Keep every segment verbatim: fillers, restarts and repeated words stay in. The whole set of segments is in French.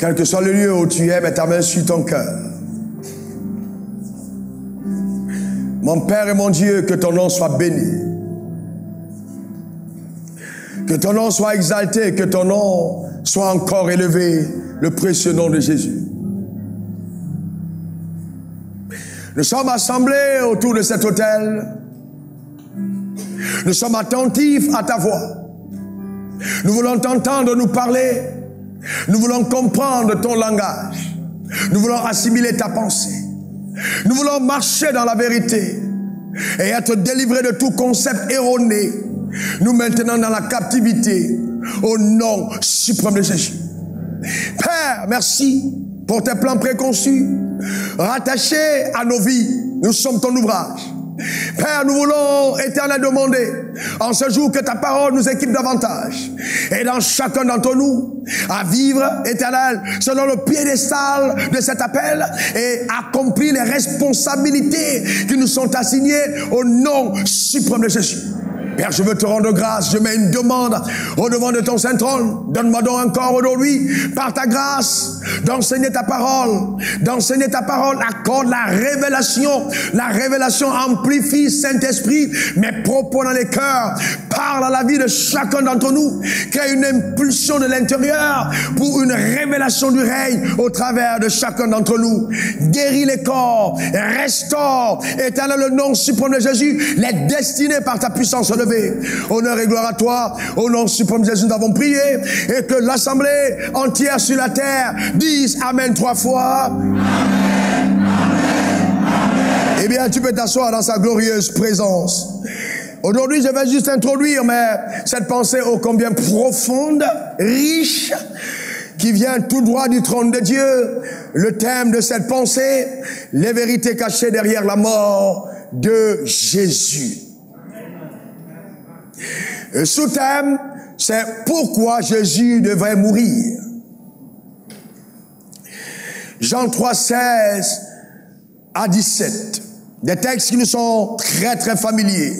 Quel que soit le lieu où tu es, mets ta main sur ton cœur. Mon Père et mon Dieu, que ton nom soit béni. Que ton nom soit exalté, que ton nom soit encore élevé, le précieux nom de Jésus. Nous sommes assemblés autour de cet autel. Nous sommes attentifs à ta voix. Nous voulons t'entendre nous parler. Nous voulons comprendre ton langage. Nous voulons assimiler ta pensée. Nous voulons marcher dans la vérité et être délivrés de tout concept erroné, nous maintenant dans la captivité, au nom suprême de Jésus. Père, merci pour tes plans préconçus, rattachés à nos vies. Nous sommes ton ouvrage. Père, nous voulons, Éternel, demander en ce jour que ta parole nous équipe davantage et dans chacun d'entre nous à vivre, Éternel, selon le piédestal de cet appel et accomplir les responsabilités qui nous sont assignées au nom suprême de Jésus. Père, je veux te rendre grâce, je mets une demande au devant de ton Saint-Trône. Donne-moi donc encore aujourd'hui, par ta grâce, d'enseigner ta parole, d'enseigner ta parole, accorde la révélation, la révélation amplifie, Saint-Esprit, mes propos dans les cœurs, parle à la vie de chacun d'entre nous, crée une impulsion de l'intérieur pour une révélation du règne au travers de chacun d'entre nous. Guéris les corps, restaure, éternel le nom suprême de Jésus, les destinées par ta puissance relevée. Honneur et gloire à toi. Au nom suprême de Jésus, nous avons prié et que l'assemblée entière sur la terre dise Amen trois fois. Amen, Amen, Amen. Eh bien, tu peux t'asseoir dans sa glorieuse présence. Aujourd'hui, je vais juste introduire mais cette pensée ô combien profonde, riche, qui vient tout droit du trône de Dieu. Le thème de cette pensée, les vérités cachées derrière la mort de Jésus. Le sous-thème, c'est pourquoi Jésus devait mourir. Jean trois, seize à dix-sept. Des textes qui nous sont très très familiers.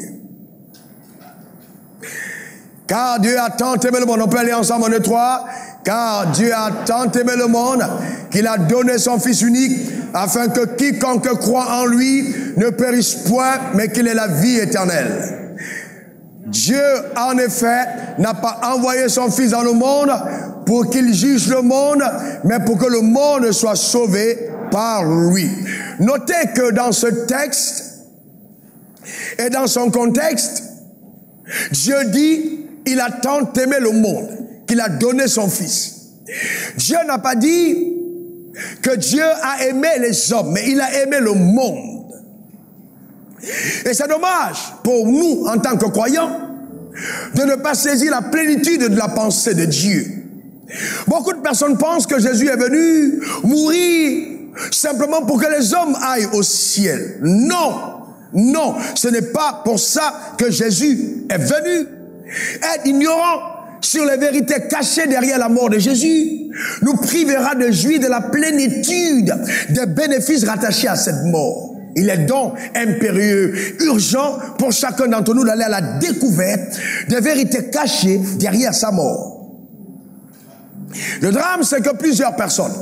Car Dieu a tant aimé le monde. On peut aller ensemble en deux, trois. Car Dieu a tant aimé le monde qu'il a donné son Fils unique afin que quiconque croit en lui ne périsse point mais qu'il ait la vie éternelle. Dieu, en effet, n'a pas envoyé son Fils dans le monde pour qu'il juge le monde, mais pour que le monde soit sauvé par lui. Notez que dans ce texte et dans son contexte, Dieu dit, il a tant aimé le monde qu'il a donné son Fils. Dieu n'a pas dit que Dieu a aimé les hommes, mais il a aimé le monde. Et c'est dommage pour nous, en tant que croyants, de ne pas saisir la plénitude de la pensée de Dieu. Beaucoup de personnes pensent que Jésus est venu mourir simplement pour que les hommes aillent au ciel. Non, non, ce n'est pas pour ça que Jésus est venu. Être ignorant sur les vérités cachées derrière la mort de Jésus nous privera de jouir de la plénitude des bénéfices rattachés à cette mort. Il est donc impérieux, urgent pour chacun d'entre nous d'aller à la découverte des vérités cachées derrière sa mort. Le drame, c'est que plusieurs personnes,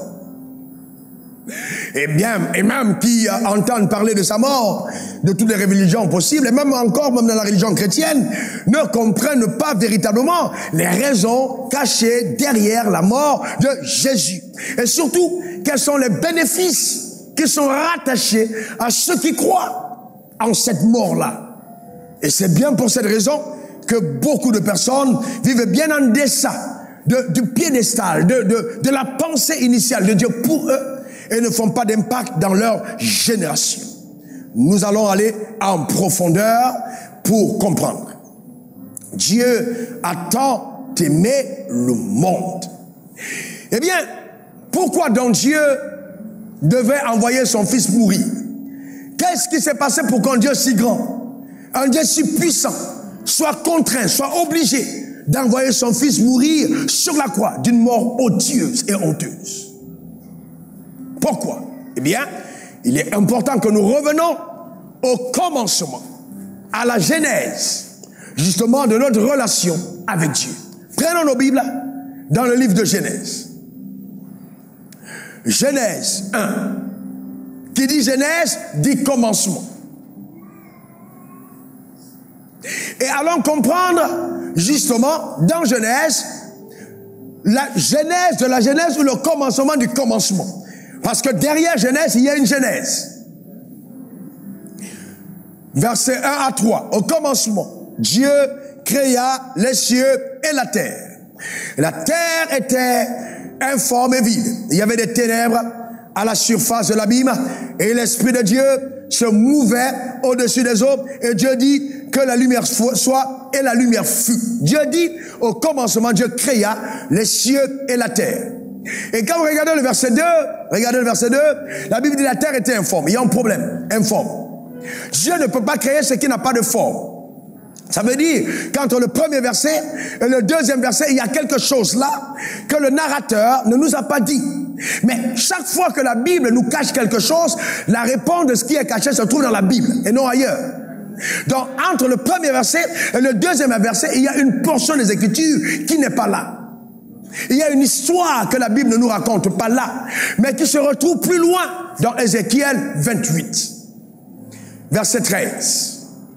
et bien, et même qui entendent parler de sa mort, de toutes les religions possibles, et même encore, même dans la religion chrétienne, ne comprennent pas véritablement les raisons cachées derrière la mort de Jésus. Et surtout, quels sont les bénéfices qui sont rattachés à ceux qui croient en cette mort-là. Et c'est bien pour cette raison que beaucoup de personnes vivent bien en deçà de, du piédestal, de, de, de la pensée initiale de Dieu pour eux et ne font pas d'impact dans leur génération. Nous allons aller en profondeur pour comprendre. Dieu a tant aimé le monde. Eh bien, pourquoi donc Dieu devait envoyer son Fils mourir? Qu'est-ce qui s'est passé pour qu'un Dieu si grand, un Dieu si puissant, soit contraint, soit obligé d'envoyer son Fils mourir sur la croix d'une mort odieuse et honteuse? Pourquoi? Eh bien, il est important que nous revenons au commencement, à la genèse, justement, de notre relation avec Dieu. Prenons nos Bibles dans le livre de Genèse. Genèse un. Qui dit Genèse, dit commencement. Et allons comprendre, justement, dans Genèse, la genèse de la Genèse ou le commencement du commencement. Parce que derrière Genèse, il y a une Genèse. Verset un à trois. Au commencement, Dieu créa les cieux et la terre. La terre était informe et vide. Il y avait des ténèbres à la surface de l'abîme et l'Esprit de Dieu se mouvait au-dessus des eaux et Dieu dit que la lumière soit et la lumière fut. Dieu dit au commencement, Dieu créa les cieux et la terre. Et quand vous regardez le verset deux, regardez le verset deux, la Bible dit la terre était informe. Il y a un problème, informe. Dieu ne peut pas créer ce qui n'a pas de forme. Ça veut dire qu'entre le premier verset et le deuxième verset, il y a quelque chose là que le narrateur ne nous a pas dit. Mais chaque fois que la Bible nous cache quelque chose, la réponse de ce qui est caché se trouve dans la Bible et non ailleurs. Donc, entre le premier verset et le deuxième verset, il y a une portion des Écritures qui n'est pas là. Il y a une histoire que la Bible ne nous raconte pas là, mais qui se retrouve plus loin dans Ézéchiel vingt-huit, verset treize.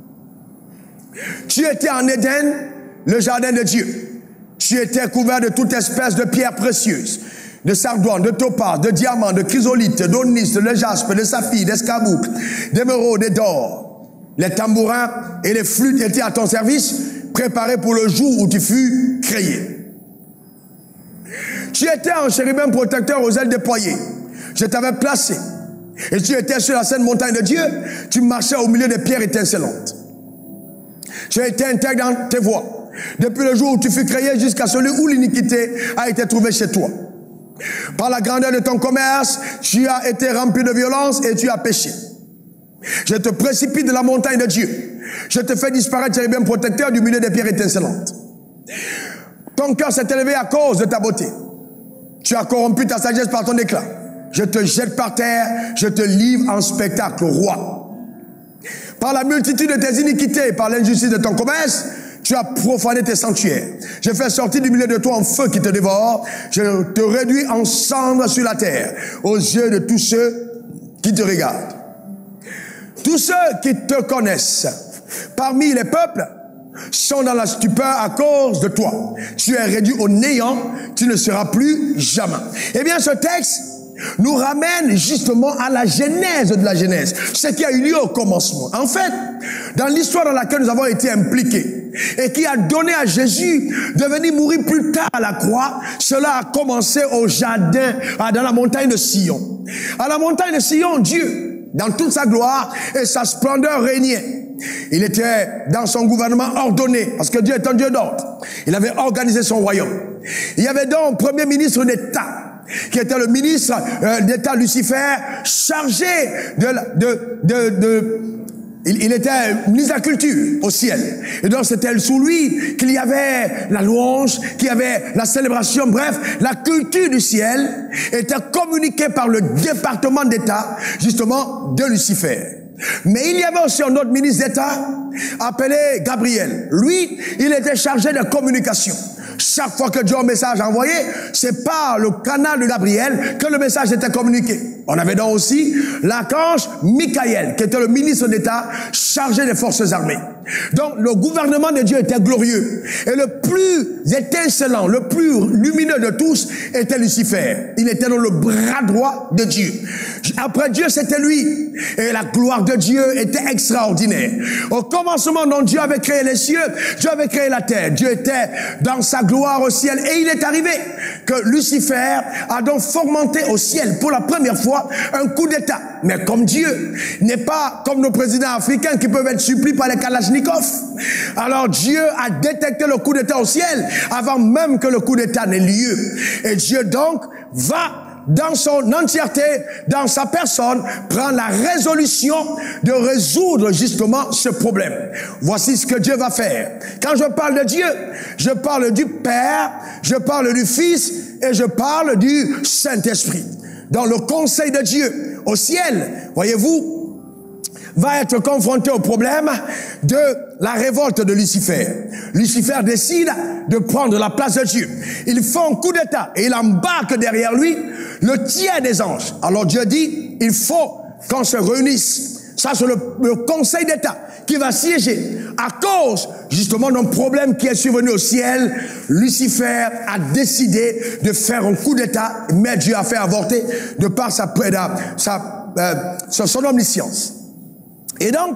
Tu étais en Éden, le jardin de Dieu. Tu étais couvert de toute espèce de pierres précieuses, de sardoine, de topaz, de diamants, de chrysolite, d'onyx, de jaspe, de saphir, d'escarboucle, d'émeraude et d'or. Les tambourins et les flûtes étaient à ton service, préparés pour le jour où tu fus créé. Tu étais un chérubin protecteur aux ailes déployées. Je t'avais placé. Et tu étais sur la sainte montagne de Dieu. Tu marchais au milieu des pierres étincelantes. Tu as été intègre dans tes voies. Depuis le jour où tu fus créé jusqu'à celui où l'iniquité a été trouvée chez toi. Par la grandeur de ton commerce, tu as été rempli de violence et tu as péché. Je te précipite de la montagne de Dieu. Je te fais disparaître, chérubin protecteur, du milieu des pierres étincelantes. Ton cœur s'est élevé à cause de ta beauté. Tu as corrompu ta sagesse par ton éclat. Je te jette par terre, je te livre en spectacle, roi. Par la multitude de tes iniquités et par l'injustice de ton commerce, tu as profané tes sanctuaires. Je fais sortir du milieu de toi un feu qui te dévore. Je te réduis en cendres sur la terre, aux yeux de tous ceux qui te regardent. Tous ceux qui te connaissent parmi les peuples sont dans la stupeur à cause de toi. Tu es réduit au néant, tu ne seras plus jamais. Eh bien, ce texte nous ramène justement à la genèse de la Genèse, ce qui a eu lieu au commencement. En fait, dans l'histoire dans laquelle nous avons été impliqués et qui a donné à Jésus de venir mourir plus tard à la croix, cela a commencé au jardin, dans la montagne de Sion. À la montagne de Sion, Dieu, dans toute sa gloire et sa splendeur, régnait. Il était dans son gouvernement ordonné, parce que Dieu est un Dieu d'ordre. Il avait organisé son royaume. Il y avait donc un premier ministre d'État, qui était le ministre euh, d'État Lucifer, chargé de... de, de, de il, il était ministre de la culture au ciel. Et donc c'était sous lui qu'il y avait la louange, qu'il y avait la célébration. Bref, la culture du ciel était communiquée par le département d'État, justement, de Lucifer. Mais il y avait aussi un autre ministre d'État appelé Gabriel. Lui, il était chargé de communication. Chaque fois que Dieu a un message envoyé, c'est par le canal de Gabriel que le message était communiqué. On avait donc aussi l'archange Michael, qui était le ministre d'État chargé des forces armées. Donc le gouvernement de Dieu était glorieux. Et le plus étincelant, le plus lumineux de tous était Lucifer. Il était dans le bras droit de Dieu. Après Dieu, c'était lui. Et la gloire de Dieu était extraordinaire. Au commencement, dont Dieu avait créé les cieux, Dieu avait créé la terre. Dieu était dans sa gloire au ciel. Et il est arrivé que Lucifer a donc fomenté au ciel pour la première fois un coup d'État. Mais comme Dieu n'est pas comme nos présidents africains qui peuvent être supplis par les Kalachnikov, alors Dieu a détecté le coup d'État au ciel avant même que le coup d'État n'ait lieu. Et Dieu donc va dans son entièreté, dans sa personne, prendre la résolution de résoudre justement ce problème. Voici ce que Dieu va faire. Quand je parle de Dieu, je parle du Père, je parle du Fils et je parle du Saint-Esprit. Dans le conseil de Dieu au ciel, voyez-vous, va être confronté au problème de la révolte de Lucifer. Lucifer décide de prendre la place de Dieu. Il fait un coup d'État et il embarque derrière lui le tiers des anges. Alors Dieu dit, il faut qu'on se réunisse. Ça, c'est le, le Conseil d'État qui va siéger. À cause, justement, d'un problème qui est survenu au ciel, Lucifer a décidé de faire un coup d'État, mais Dieu a fait avorter de par sa, sa, euh, son omniscience. Et donc,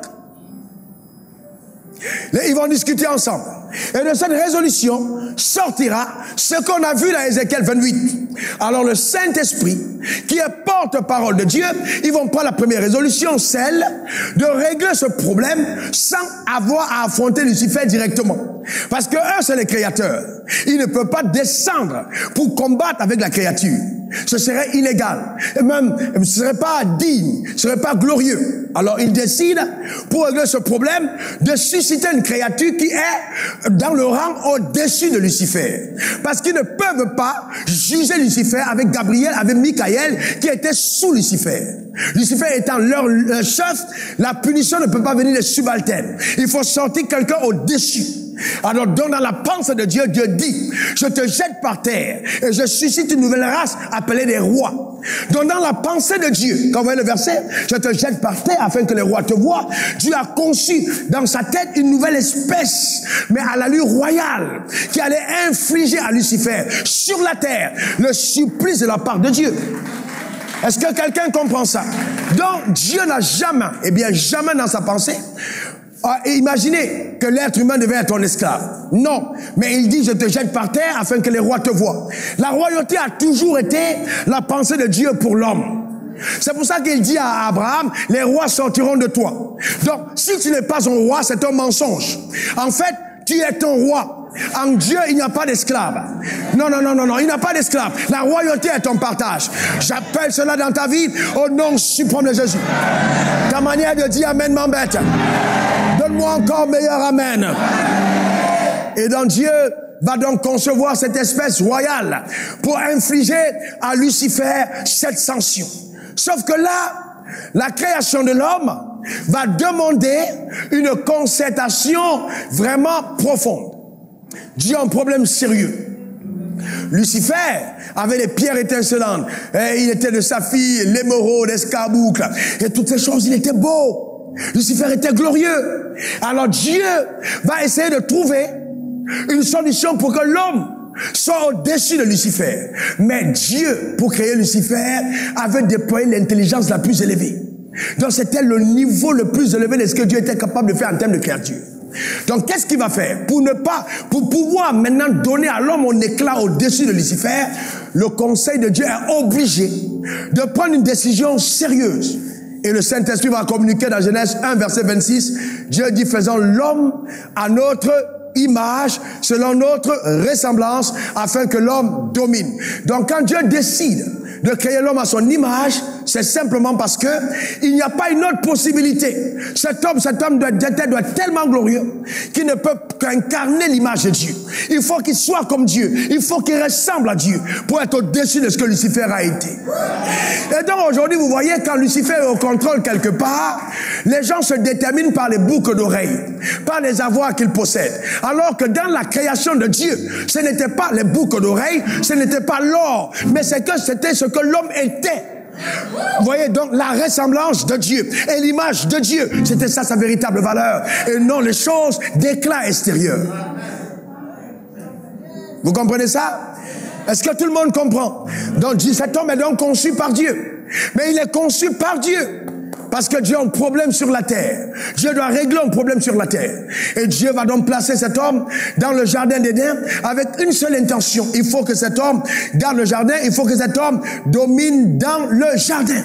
ils vont discuter ensemble. Et de cette résolution sortira ce qu'on a vu dans Ézéchiel vingt-huit. Alors le Saint-Esprit, qui est porte-parole de Dieu, ils vont prendre la première résolution, celle de régler ce problème sans avoir à affronter Lucifer directement. Parce que eux, c'est les créateurs. Ils ne peuvent pas descendre pour combattre avec la créature. Ce serait illégal. Et même, ce ne serait pas digne, ce ne serait pas glorieux. Alors, ils décident, pour régler ce problème, de susciter une créature qui est dans le rang au-dessus de Lucifer. Parce qu'ils ne peuvent pas juger Lucifer avec Gabriel, avec Michael, qui était sous Lucifer. Lucifer étant leur, leur chef, la punition ne peut pas venir des subalternes. Il faut sortir quelqu'un au-dessus. Alors, donc, dans la pensée de Dieu, Dieu dit, je te jette par terre et je suscite une nouvelle race appelée des rois. Donc, dans la pensée de Dieu, quand vous voyez le verset, je te jette par terre afin que les rois te voient, Dieu a conçu dans sa tête une nouvelle espèce, mais à l'allure royale, qui allait infliger à Lucifer sur la terre le supplice de la part de Dieu. Est-ce que quelqu'un comprend ça? Donc, Dieu n'a jamais, eh bien jamais dans sa pensée, Ah, et imaginez que l'être humain devait être un esclave. Non, mais il dit, je te jette par terre afin que les rois te voient. La royauté a toujours été la pensée de Dieu pour l'homme. C'est pour ça qu'il dit à Abraham, les rois sortiront de toi. Donc, si tu n'es pas un roi, c'est un mensonge. En fait, tu es un roi. En Dieu, il n'y a pas d'esclave. Non, non, non, non, non, il n'y a pas d'esclave. La royauté est ton partage. J'appelle cela dans ta vie au nom suprême de Jésus. Ta manière de dire amen m'embête. Donne-moi encore meilleur amen. Et donc Dieu va donc concevoir cette espèce royale pour infliger à Lucifer cette sanction. Sauf que là, la création de l'homme va demander une concertation vraiment profonde. Dieu a un problème sérieux. Lucifer avait les pierres étincelantes. Et il était de saphir, l'émeraude, l'escarboucle. Et toutes ces choses, il était beau. Lucifer était glorieux. Alors Dieu va essayer de trouver une solution pour que l'homme soit au-dessus de Lucifer. Mais Dieu, pour créer Lucifer, avait déployé l'intelligence la plus élevée. Donc c'était le niveau le plus élevé de ce que Dieu était capable de faire en termes de créature. Donc qu'est-ce qu'il va faire? Pour ne pas, pour pouvoir maintenant donner à l'homme un éclat au-dessus de Lucifer, le conseil de Dieu est obligé de prendre une décision sérieuse. Et le Saint-Esprit va communiquer dans Genèse un, verset vingt-six. Dieu dit, faisons l'homme à notre image, selon notre ressemblance, afin que l'homme domine. Donc quand Dieu décide de créer l'homme à son image, c'est simplement parce que il n'y a pas une autre possibilité. Cet homme, cet homme doit, doit être tellement glorieux qu'il ne peut qu'incarner l'image de Dieu. Il faut qu'il soit comme Dieu. Il faut qu'il ressemble à Dieu pour être au-dessus de ce que Lucifer a été. Et donc aujourd'hui, vous voyez, quand Lucifer est au contrôle quelque part, les gens se déterminent par les boucles d'oreilles, par les avoirs qu'ils possèdent. Alors que dans la création de Dieu, ce n'était pas les boucles d'oreilles, ce n'était pas l'or, mais c'est que c'était ce que l'homme était. Vous voyez donc la ressemblance de Dieu et l'image de Dieu, c'était ça sa véritable valeur, et non les choses d'éclat extérieur. Vous comprenez ça? Est-ce que tout le monde comprend? Donc cet homme est donc conçu par Dieu, mais il est conçu par Dieu parce que Dieu a un problème sur la terre. Dieu doit régler un problème sur la terre. Et Dieu va donc placer cet homme dans le jardin d'Éden avec une seule intention. Il faut que cet homme garde le jardin, il faut que cet homme domine dans le jardin.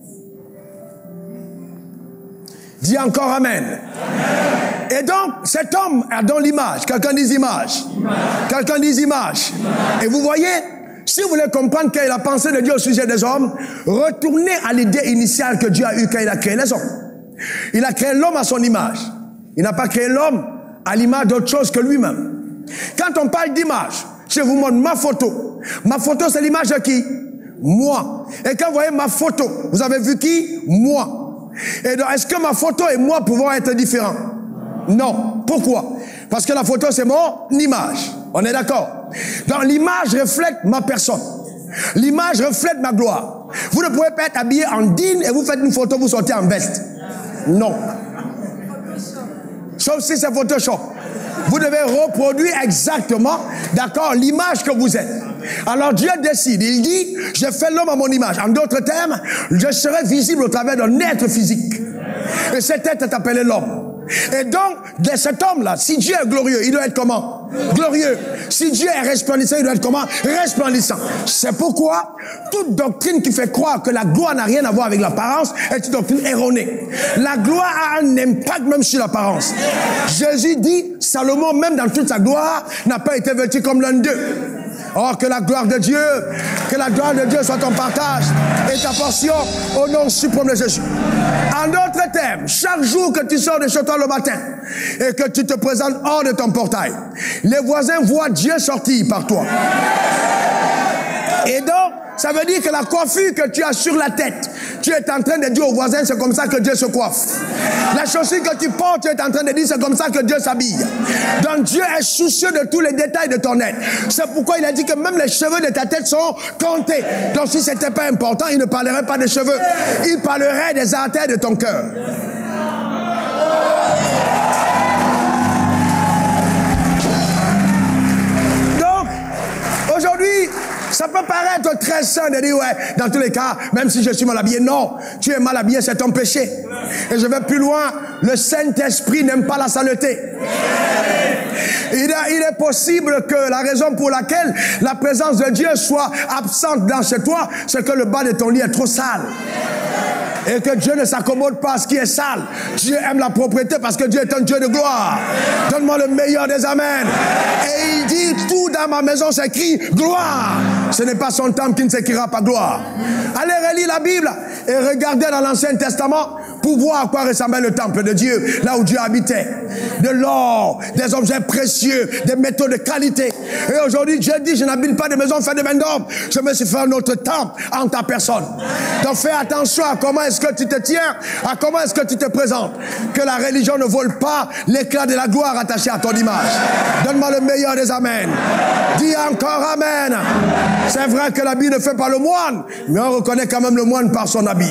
Dis encore amen. Amen. Et donc, cet homme a dans l'image. Quelqu'un dit image. Image. Quelqu'un dit image. Image. Et vous voyez, si vous voulez comprendre quelle est la pensée de Dieu au sujet des hommes, retournez à l'idée initiale que Dieu a eue quand il a créé les hommes. Il a créé l'homme à son image. Il n'a pas créé l'homme à l'image d'autre chose que lui-même. Quand on parle d'image, je vous montre ma photo. Ma photo, c'est l'image de qui? Moi. Et quand vous voyez ma photo, vous avez vu qui? Moi. Et donc, est-ce que ma photo et moi pouvons être différents? Non. Pourquoi? Parce que la photo, c'est mon image. On est d'accord? Donc, l'image reflète ma personne. L'image reflète ma gloire. Vous ne pouvez pas être habillé en jean et vous faites une photo, vous sortez en veste. Non. Sauf si c'est Photoshop. Vous devez reproduire exactement, d'accord, l'image que vous êtes. Alors Dieu décide, il dit, je fais l'homme à mon image. En d'autres termes, je serai visible au travers d'un être physique. Et cet être est appelé l'homme. Et donc, de cet homme-là, si Dieu est glorieux, il doit être comment? Glorieux. Si Dieu est resplendissant, il doit être comment? Resplendissant. C'est pourquoi toute doctrine qui fait croire que la gloire n'a rien à voir avec l'apparence est une doctrine erronée. La gloire a un impact même sur l'apparence. Jésus dit, Salomon, même dans toute sa gloire, n'a pas été vêtu comme l'un d'eux. Or, que la gloire de Dieu, que la gloire de Dieu soit ton partage et ta portion au nom suprême de Jésus. En d'autres termes, chaque jour que tu sors de chez toi le matin et que tu te présentes hors de ton portail, les voisins voient Dieu sortir par toi. Et donc, ça veut dire que la coiffure que tu as sur la tête, tu es en train de dire aux voisins, c'est comme ça que Dieu se coiffe. La chaussure que tu portes, tu es en train de dire, c'est comme ça que Dieu s'habille. Donc Dieu est soucieux de tous les détails de ton être. C'est pourquoi il a dit que même les cheveux de ta tête sont comptés. Donc si ce n'était pas important, il ne parlerait pas des cheveux. Il parlerait des artères de ton cœur. Donc, aujourd'hui, ça peut paraître très sain de dire, ouais, dans tous les cas, même si je suis mal habillé. Non, tu es mal habillé, c'est ton péché. Et je vais plus loin, le Saint-Esprit n'aime pas la saleté. Il est, il est possible que la raison pour laquelle la présence de Dieu soit absente dans chez toi, c'est que le bas de ton lit est trop sale. Et que Dieu ne s'accommode pas à ce qui est sale. Dieu aime la propreté parce que Dieu est un Dieu de gloire. Donne-moi le meilleur des amens. Et il dit, tout dans ma maison s'écrit gloire. Ce n'est pas son temple qui ne s'écrira pas gloire. Allez relire la Bible et regardez dans l'Ancien Testament pour voir à quoi ressemblait le temple de Dieu, là où Dieu habitait. De l'or, des objets précieux, des métaux de qualité. Et aujourd'hui, Dieu dit, je n'habite pas de maison faite de main d'homme. Je me suis fait un autre temple en ta personne. Donc fais attention à comment est-ce que tu te tiens, à comment est-ce que tu te présentes. Que la religion ne vole pas l'éclat de la gloire attaché à ton image. Donne-moi le meilleur des amens. Dis encore amen. C'est vrai que l'habit ne fait pas le moine, mais on reconnaît quand même le moine par son habit.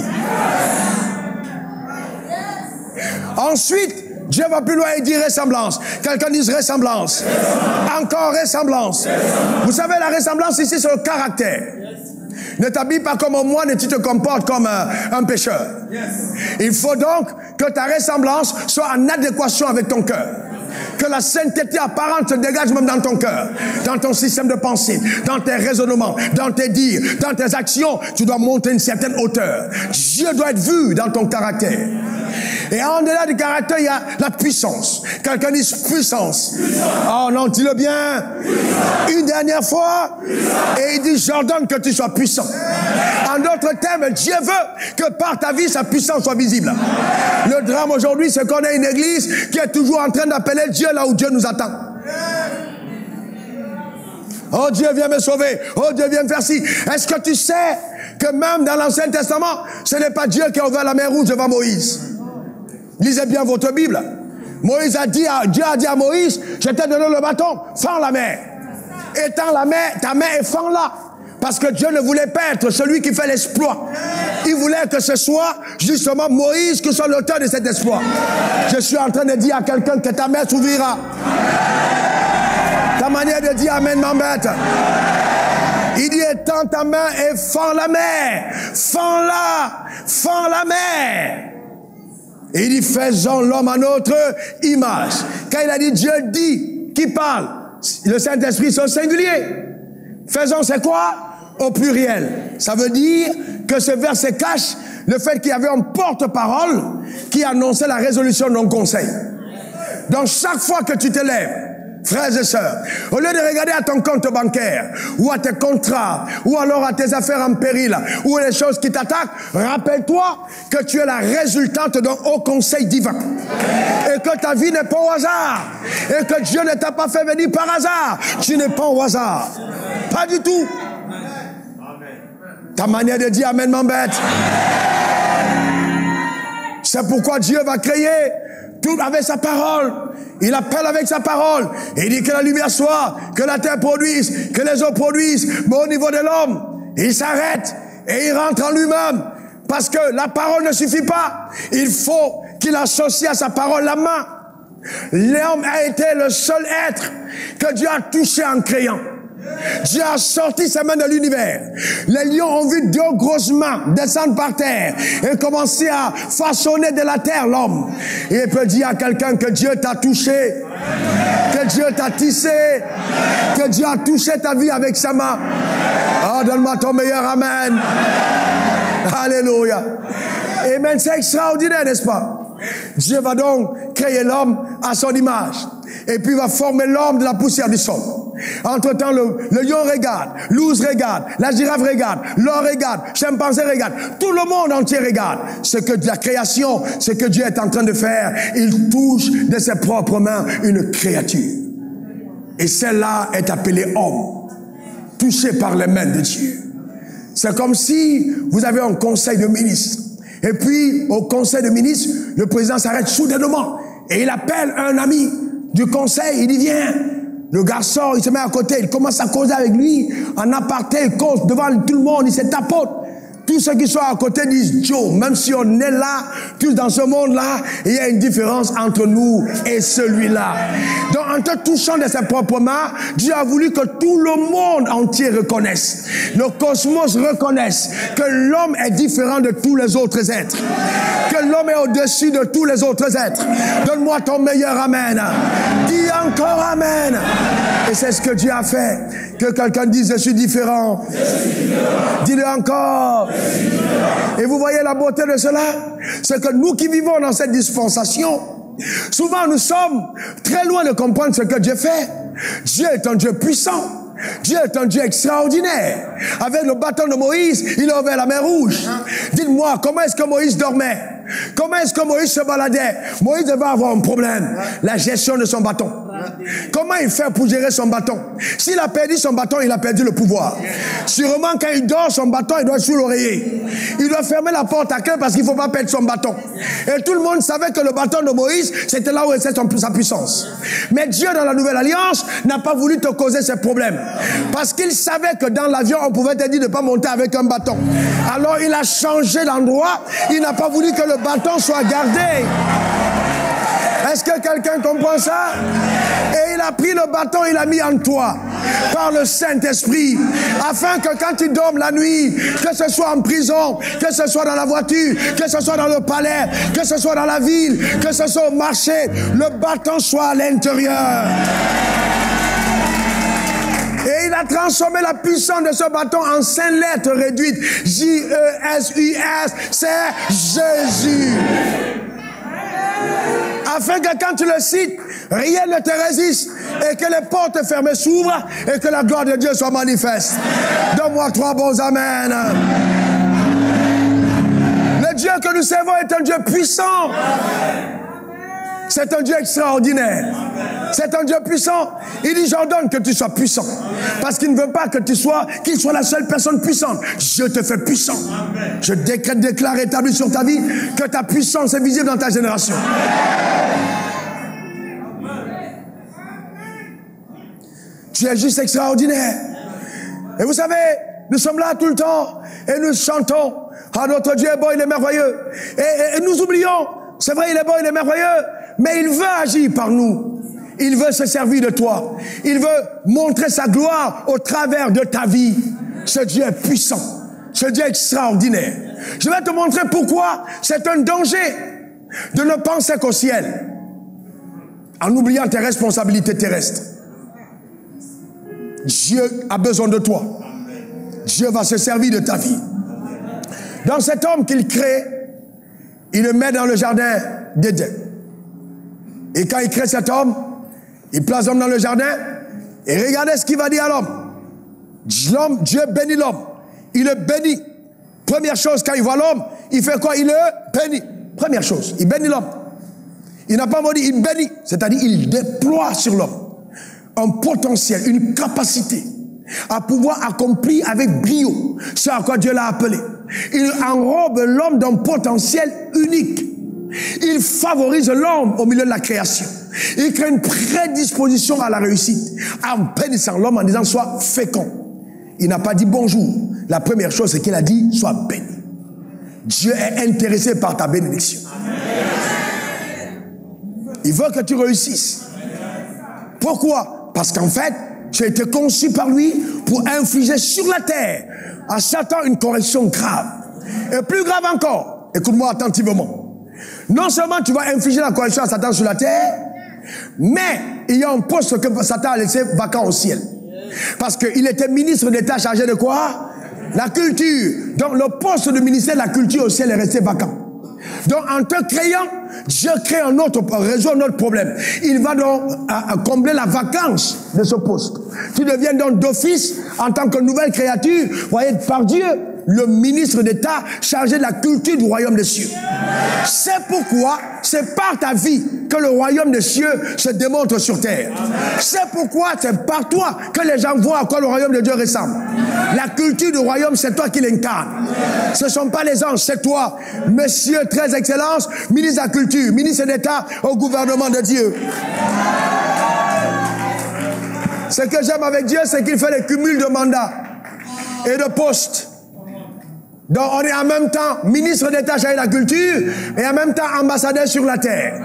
Ensuite, Dieu va plus loin et dit ressemblance. Quelqu'un dit ressemblance. Encore ressemblance. Vous savez, la ressemblance ici, c'est le caractère. Ne t'habille pas comme un moine et tu te comportes comme un, un pécheur. Il faut donc que ta ressemblance soit en adéquation avec ton cœur. Que la sainteté apparente se dégage même dans ton cœur, dans ton système de pensée, dans tes raisonnements, dans tes dires, dans tes actions. Tu dois monter une certaine hauteur. Dieu doit être vu dans ton caractère. Et en delà du caractère, il y a la puissance. Quelqu'un dit puissance. Oh non, dis-le bien. Une dernière fois. Et il dit, j'ordonne que tu sois puissant. En d'autres termes, Dieu veut que par ta vie, sa puissance soit visible. Le drame aujourd'hui, c'est qu'on a une église qui est toujours en train d'appeler Dieu là où Dieu nous attend. Oh Dieu, viens me sauver. Oh Dieu, viens me faire ci. Est-ce que tu sais que même dans l'Ancien Testament, ce n'est pas Dieu qui a ouvert la mer rouge devant Moïse? Lisez bien votre Bible. Moïse a dit à, Dieu a dit à Moïse, je t'ai donné le bâton, fends la mer. Étends la mer, ta main et fends-la. Parce que Dieu ne voulait pas être celui qui fait l'exploit. Il voulait que ce soit justement Moïse qui soit l'auteur de cet exploit. Je suis en train de dire à quelqu'un que ta main s'ouvrira. Ta manière de dire amen m'embête. Il dit étends ta main et fends la mer. Fends-la. Fends la mer. Et il dit faisons l'homme à notre image. Quand il a dit Dieu dit, qui parle? Le Saint-Esprit c'est au singulier. Faisons c'est quoi? Au pluriel. Ça veut dire que ce verset cache le fait qu'il y avait un porte-parole qui annonçait la résolution d'un conseil. Donc chaque fois que tu te lèves, frères et sœurs, au lieu de regarder à ton compte bancaire, ou à tes contrats, ou alors à tes affaires en péril, ou les choses qui t'attaquent, rappelle-toi que tu es la résultante d'un haut conseil divin. Et que ta vie n'est pas au hasard. Et que Dieu ne t'a pas fait venir par hasard. Tu n'es pas au hasard. Pas du tout. Ta manière de dire amen m'embête. C'est pourquoi Dieu va créer tout avec sa parole. Il appelle avec sa parole. Et il dit que la lumière soit, que la terre produise, que les eaux produisent. Mais au niveau de l'homme, Il s'arrête et il rentre en lui-même. Parce que la parole ne suffit pas. Il faut qu'il associe à sa parole la main. L'homme a été le seul être que Dieu a touché en créant. Dieu a sorti ses mains de l'univers. Les lions ont vu deux grosses mains descendre par terre et commencer à façonner de la terre l'homme. Et il peut dire à quelqu'un que Dieu t'a touché, que Dieu t'a tissé, que Dieu a touché ta vie avec sa main. Ah, donne-moi ton meilleur amen. Alléluia. Amen, c'est extraordinaire, n'est-ce pas? Dieu va donc créer l'homme à son image. Et puis il va former l'homme de la poussière du sol. Entre-temps, le, le lion regarde, l'ours regarde, la girafe regarde, l'or regarde, le chimpanzé regarde. Tout le monde entier regarde. Ce que la création, ce que Dieu est en train de faire, il touche de ses propres mains une créature. Et celle-là est appelée homme, touché par les mains de Dieu. C'est comme si vous avez un conseil de ministres. Et puis, au conseil de ministres, le président s'arrête soudainement. Et il appelle un ami du conseil. Il dit, viens. Le garçon, il se met à côté. Il commence à causer avec lui. En aparté, il cause devant tout le monde. Il se tapote. Tous ceux qui sont à côté disent, Joe, même si on est là, tous dans ce monde-là, il y a une différence entre nous et celui-là. Donc, en te touchant de ses propres mains, Dieu a voulu que tout le monde entier reconnaisse, le cosmos reconnaisse que l'homme est différent de tous les autres êtres, que l'homme est au-dessus de tous les autres êtres. Donne-moi ton meilleur amen. Dis encore amen. Et c'est ce que Dieu a fait. Que quelqu'un dise, je suis différent. Dis-le encore. Et vous voyez la beauté de cela? C'est que nous qui vivons dans cette dispensation, souvent nous sommes très loin de comprendre ce que Dieu fait. Dieu est un Dieu puissant. Dieu est un Dieu extraordinaire. Avec le bâton de Moïse, il a ouvert la mer Rouge. Dites-moi, comment est-ce que Moïse dormait? Comment est-ce que Moïse se baladait? Moïse devait avoir un problème. La gestion de son bâton. Comment il fait pour gérer son bâton? S'il a perdu son bâton, il a perdu le pouvoir. Sûrement quand il dort, son bâton, il doit être sous l'oreiller. Il doit fermer la porte à clé parce qu'il ne faut pas perdre son bâton. Et tout le monde savait que le bâton de Moïse, c'était là où était sa puissance. Mais Dieu, dans la Nouvelle Alliance, n'a pas voulu te causer ces problèmes. Parce qu'il savait que dans l'avion, on pouvait te dire de ne pas monter avec un bâton. Alors il a changé d'endroit. Il n'a pas voulu que le bâton soit gardé. Est-ce que quelqu'un comprend ça? Et il a pris le bâton, il l'a mis en toi par le Saint-Esprit, afin que quand tu dormes la nuit, que ce soit en prison, que ce soit dans la voiture, que ce soit dans le palais, que ce soit dans la ville, que ce soit au marché, le bâton soit à l'intérieur. Et il a transformé la puissance de ce bâton en cinq lettres réduites. J E S U S, c'est Jésus. Afin que quand tu le cites, rien ne te résiste et que les portes fermées s'ouvrent et que la gloire de Dieu soit manifeste. Donne-moi trois bons amen. Le Dieu que nous servons est un Dieu puissant. C'est un Dieu extraordinaire. C'est un Dieu puissant. Il dit, j'ordonne que tu sois puissant. Parce qu'il ne veut pas que tu sois, qu'il soit la seule personne puissante. Je te fais puissant. Je décrète, déclare, établis sur ta vie que ta puissance est visible dans ta génération. Tu es juste extraordinaire. Et vous savez, nous sommes là tout le temps et nous chantons. Ah, notre Dieu est bon, il est merveilleux. Et, et, et nous oublions, c'est vrai, il est bon, il est merveilleux, mais il veut agir par nous. Il veut se servir de toi. Il veut montrer sa gloire au travers de ta vie. Ce Dieu est puissant. Ce Dieu est extraordinaire. Je vais te montrer pourquoi c'est un danger de ne penser qu'au ciel en oubliant tes responsabilités terrestres. Dieu a besoin de toi. Dieu va se servir de ta vie. Dans cet homme qu'il crée, il le met dans le jardin d'Éden. Et quand il crée cet homme, il place l'homme dans le jardin. Et regardez ce qu'il va dire à l'homme. L'homme, Dieu bénit l'homme. Il le bénit. Première chose, quand il voit l'homme, il fait quoi? Il le bénit. Première chose, il bénit l'homme. Il n'a pas maudit, il bénit. C'est-à-dire, il déploie sur l'homme un potentiel, une capacité à pouvoir accomplir avec brio ce à quoi Dieu l'a appelé. Il enrobe l'homme d'un potentiel unique. Il favorise l'homme au milieu de la création. Il crée une prédisposition à la réussite en bénissant l'homme en disant sois fécond. Il n'a pas dit bonjour. La première chose, c'est qu'il a dit, sois béni. Dieu est intéressé par ta bénédiction. Il veut que tu réussisses. Pourquoi? Parce qu'en fait, tu as été conçu par lui pour infliger sur la terre à Satan une correction grave. Et plus grave encore, écoute-moi attentivement. Non seulement tu vas infliger la correction à Satan sur la terre, mais il y a un poste que Satan a laissé vacant au ciel. Parce qu'il était ministre d'État chargé de quoi? La culture. Donc le poste de ministère de la culture au ciel est resté vacant. Donc en te créant, Dieu crée un autre, résout un autre problème. Il va donc à, à combler la vacance de ce poste. Tu deviens donc d'office, en tant que nouvelle créature, voyez, par Dieu, le ministre d'État chargé de la culture du royaume des cieux. C'est pourquoi c'est par ta vie que le royaume des cieux se démontre sur terre. C'est pourquoi c'est par toi que les gens voient à quoi le royaume de Dieu ressemble. La culture du royaume, c'est toi qui l'incarne. Ce ne sont pas les anges, c'est toi. Monsieur, très excellence, ministre de la culture, ministre d'État au gouvernement de Dieu. Ce que j'aime avec Dieu, c'est qu'il fait les cumuls de mandats et de postes. Donc on est en même temps ministre d'État chargé de la culture et en même temps ambassadeur sur la terre.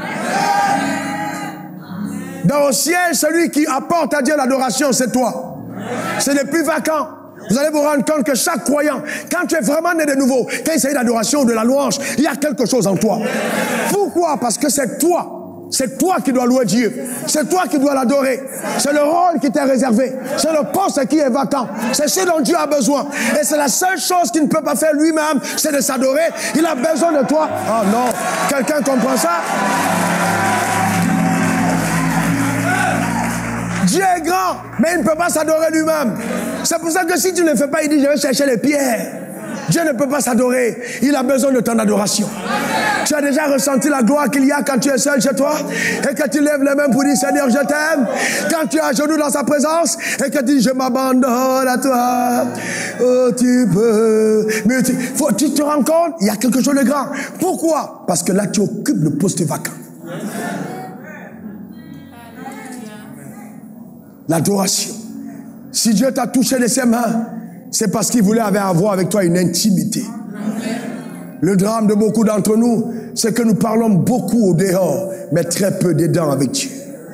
Dans le ciel, celui qui apporte à Dieu l'adoration, c'est toi. Ce n'est plus vacant. Vous allez vous rendre compte que chaque croyant, quand tu es vraiment né de nouveau, quand il s'agit d'adoration ou de la louange, il y a quelque chose en toi. Pourquoi? Parce que c'est toi. C'est toi qui dois louer Dieu. C'est toi qui dois l'adorer. C'est le rôle qui t'est réservé. C'est le poste qui est vacant. C'est ce dont Dieu a besoin. Et c'est la seule chose qu'il ne peut pas faire lui-même, c'est de s'adorer. Il a besoin de toi. Oh non. Quelqu'un comprend ça? Dieu est grand, mais il ne peut pas s'adorer lui-même. C'est pour ça que si tu ne le fais pas, il dit, je vais chercher les pierres. Dieu ne peut pas s'adorer. Il a besoin de ton adoration. Tu as déjà ressenti la gloire qu'il y a quand tu es seul chez toi et que tu lèves les mains pour dire Seigneur, je t'aime. Quand tu es à genoux dans sa présence et que tu dis je m'abandonne à toi. Oh, tu peux. Mais tu, faut, tu te rends compte, il y a quelque chose de grand. Pourquoi? Parce que là, tu occupes le poste vacant. L'adoration. Si Dieu t'a touché de ses mains, c'est parce qu'il voulait avoir avec toi une intimité. Le drame de beaucoup d'entre nous, c'est que nous parlons beaucoup au dehors, mais très peu dedans avec Dieu.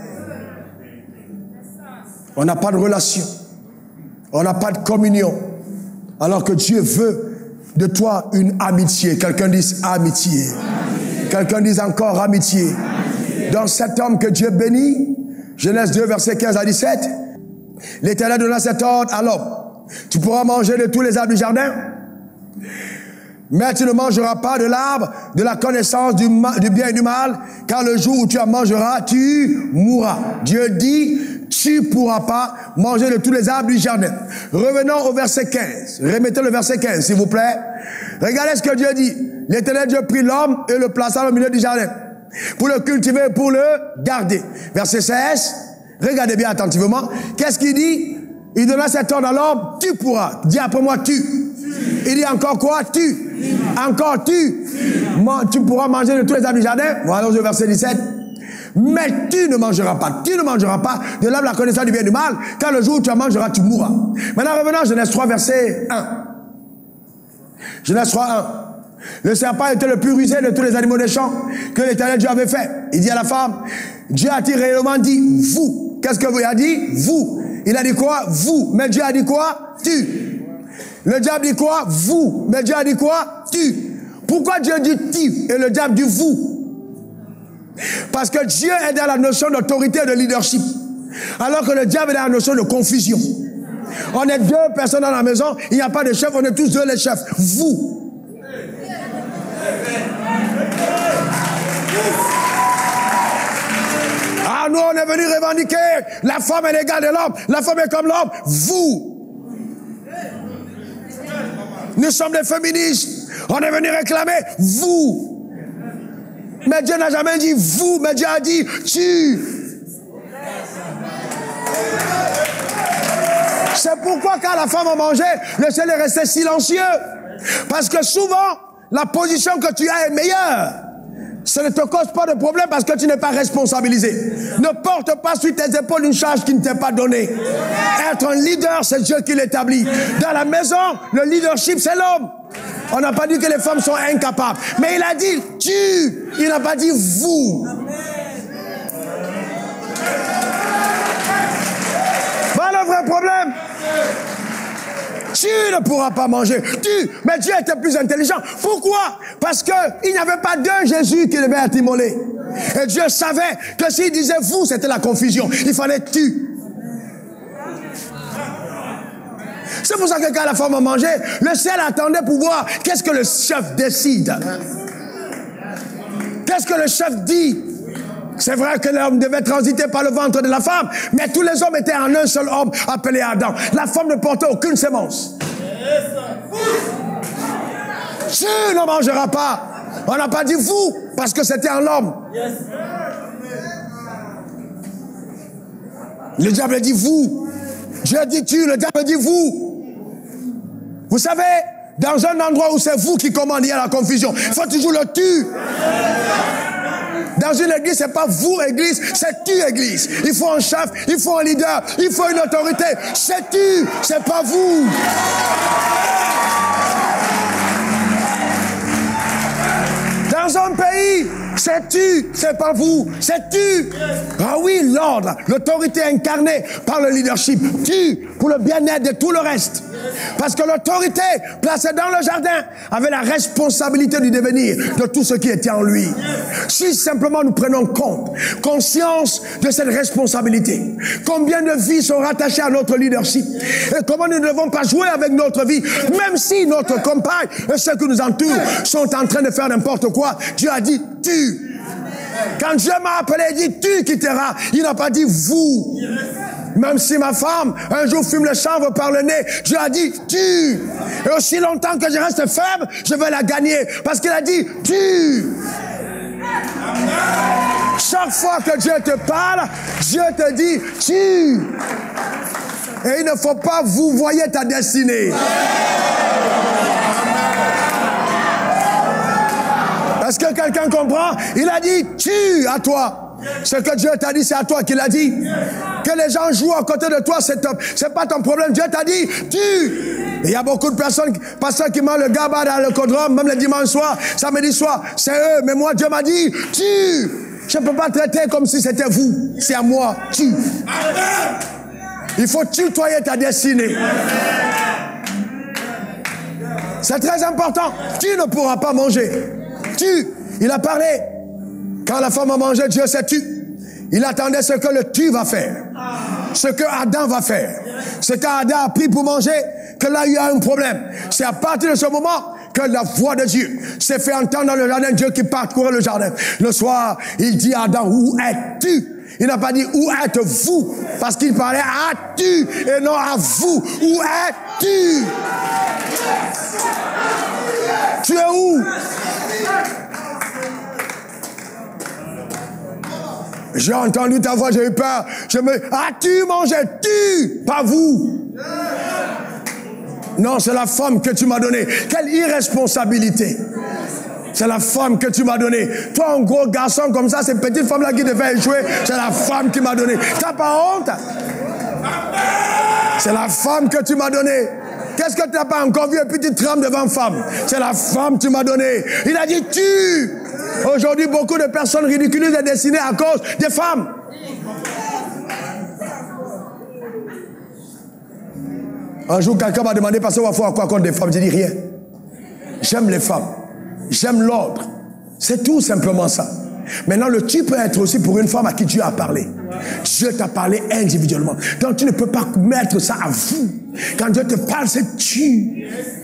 On n'a pas de relation. On n'a pas de communion. Alors que Dieu veut de toi une amitié. Quelqu'un dise amitié. Quelqu'un dise encore amitié. Dans cet homme que Dieu bénit, Genèse deux, versets quinze à dix-sept, l'Éternel donna cet ordre à l'homme. Tu pourras manger de tous les arbres du jardin, mais tu ne mangeras pas de l'arbre de la connaissance du, du bien et du mal, car le jour où tu en mangeras, tu mourras. Dieu dit, tu ne pourras pas manger de tous les arbres du jardin. Revenons au verset quinze. Remettez le verset quinze, s'il vous plaît. Regardez ce que Dieu dit. L'Éternel Dieu prit l'homme et le plaça au milieu du jardin, pour le cultiver et pour le garder. Verset seize. Regardez bien attentivement. Qu'est-ce qu'il dit? Il donna cet ordre à l'homme, tu pourras. Dis après moi, tu. Il dit encore quoi? Tu. Encore tu. Tu pourras manger de tous les arbres du jardin. Voilà au verset dix-sept. Mais tu ne mangeras pas. Tu ne mangeras pas de l'arbre de la connaissance du bien et du mal, car le jour où tu en mangeras, tu mourras. Maintenant, revenons à Genèse trois, verset un. Genèse trois, un. Le serpent était le plus rusé de tous les animaux des champs que l'Éternel Dieu avait fait. Il dit à la femme, Dieu a-t-il réellement dit vous? Qu'est-ce que vous a dit? Vous. Il a dit quoi? Vous. Mais Dieu a dit quoi? Tu. Le diable dit quoi? Vous. Mais Dieu a dit quoi? Tu. Pourquoi Dieu dit tu et le diable dit vous? Parce que Dieu est dans la notion d'autorité et de leadership, alors que le diable est dans la notion de confusion. On est deux personnes dans la maison, il n'y a pas de chef, on est tous deux les chefs. Vous. Ah, nous, on est venu revendiquer la femme est l'égale de l'homme, la femme est comme l'homme. Vous. Nous sommes des féministes. On est venu réclamer vous. Mais Dieu n'a jamais dit vous, mais Dieu a dit tu. C'est pourquoi quand la femme a mangé, le ciel est resté silencieux. Parce que souvent, la position que tu as est meilleure. ça ne te cause pas de problème parce que tu n'es pas responsabilisé. Ne porte pas sur tes épaules une charge qui ne t'est pas donnée. Être un leader, c'est Dieu qui l'établit. Dans la maison, le leadership, c'est l'homme. On n'a pas dit que les femmes sont incapables. Mais il a dit tu. Il n'a pas dit vous. Voilà le vrai problème. Tu ne pourras pas manger. Tu. Mais Dieu était plus intelligent. Pourquoi? Parce qu'il n'y avait pas d'un Jésus qui devait être immolé. Et Dieu savait que s'il disait vous, c'était la confusion. Il fallait tu. C'est pour ça que quand la femme a mangé, le ciel attendait pour voir qu'est-ce que le chef décide. Qu'est-ce que le chef dit? C'est vrai que l'homme devait transiter par le ventre de la femme, mais tous les hommes étaient en un seul homme appelé Adam. La femme ne portait aucune sémence. Tu ne mangeras pas. On n'a pas dit vous, parce que c'était en l'homme. Le diable dit vous. Dieu dit tu, le diable dit vous. Vous savez, dans un endroit où c'est vous qui commandez, il y a la confusion. Il faut toujours le tu. Dans une église, c'est pas vous, église, c'est tu, église. Il faut un chef, il faut un leader, il faut une autorité. C'est tu, c'est pas vous. Dans un pays, c'est tu, c'est pas vous, c'est tu. Ah oui, l'ordre, l'autorité incarnée par le leadership. Tu, pour le bien-être de tout le reste. Parce que l'autorité placée dans le jardin avait la responsabilité du devenir de tout ce qui était en lui. Si simplement nous prenons compte, conscience de cette responsabilité, combien de vies sont rattachées à notre leadership et comment nous ne devons pas jouer avec notre vie, même si notre compagne et ceux qui nous entourent sont en train de faire n'importe quoi. Dieu a dit tu. Quand Dieu m'a appelé, il dit tu quitteras. Il n'a pas dit vous. Même si ma femme, un jour, fume le chanvre par le nez, Dieu a dit, tu. Et aussi longtemps que je reste faible, je vais la gagner. Parce qu'il a dit, tu. Chaque fois que Dieu te parle, Dieu te dit, tu. Et il ne faut pas vous voyez ta destinée. Est-ce que quelqu'un comprend? Il a dit, tu à toi. Ce que Dieu t'a dit, c'est à toi qu'il a dit. Que les gens jouent à côté de toi, c'est c'est pas ton problème. Dieu t'a dit, tu. Il y a beaucoup de personnes, pasteurs qui mangent le gaba dans le codrome, même le dimanche soir, samedi soir, c'est eux. Mais moi, Dieu m'a dit, tu. Je ne peux pas traiter comme si c'était vous. C'est à moi, tu. Il faut tutoyer ta destinée. C'est très important. Tu ne pourras pas manger. Tu. Il a parlé. Quand la femme a mangé, Dieu s'est tu. Il attendait ce que le tu va faire. Ce que Adam va faire. Ce qu'Adam a pris pour manger, que là il y a un problème. C'est à partir de ce moment que la voix de Dieu s'est fait entendre dans le jardin. Dieu qui parcourait le jardin. Le soir, il dit à Adam, où es-tu? Il n'a pas dit, où êtes-vous? Parce qu'il parlait à tu et non à vous. Où es-tu? Tu es où? J'ai entendu ta voix, j'ai eu peur. Je me... As-tu mangé? Tu, pas vous. Non, c'est la femme que tu m'as donnée. Quelle irresponsabilité. C'est la femme que tu m'as donnée. Toi, un gros garçon comme ça, ces petites femmes-là qui te fait échouer, c'est la femme qui m'a donné. T'as pas honte? C'est la femme que tu m'as donnée. Qu'est-ce que tu n'as pas encore vu et puis tu trembles devant femme? C'est la femme que tu m'as donnée. Il a dit tu. Aujourd'hui, beaucoup de personnes ridiculisent les destinées à cause des femmes. Un jour, quelqu'un m'a demandé, passer à quoi contre des femmes? J'ai dit rien. J'aime les femmes. J'aime l'ordre. C'est tout simplement ça. Maintenant, le tu peut être aussi pour une femme à qui Dieu a parlé. Dieu t'a parlé individuellement. Donc, tu ne peux pas mettre ça à vous. Quand Dieu te parle, c'est tu.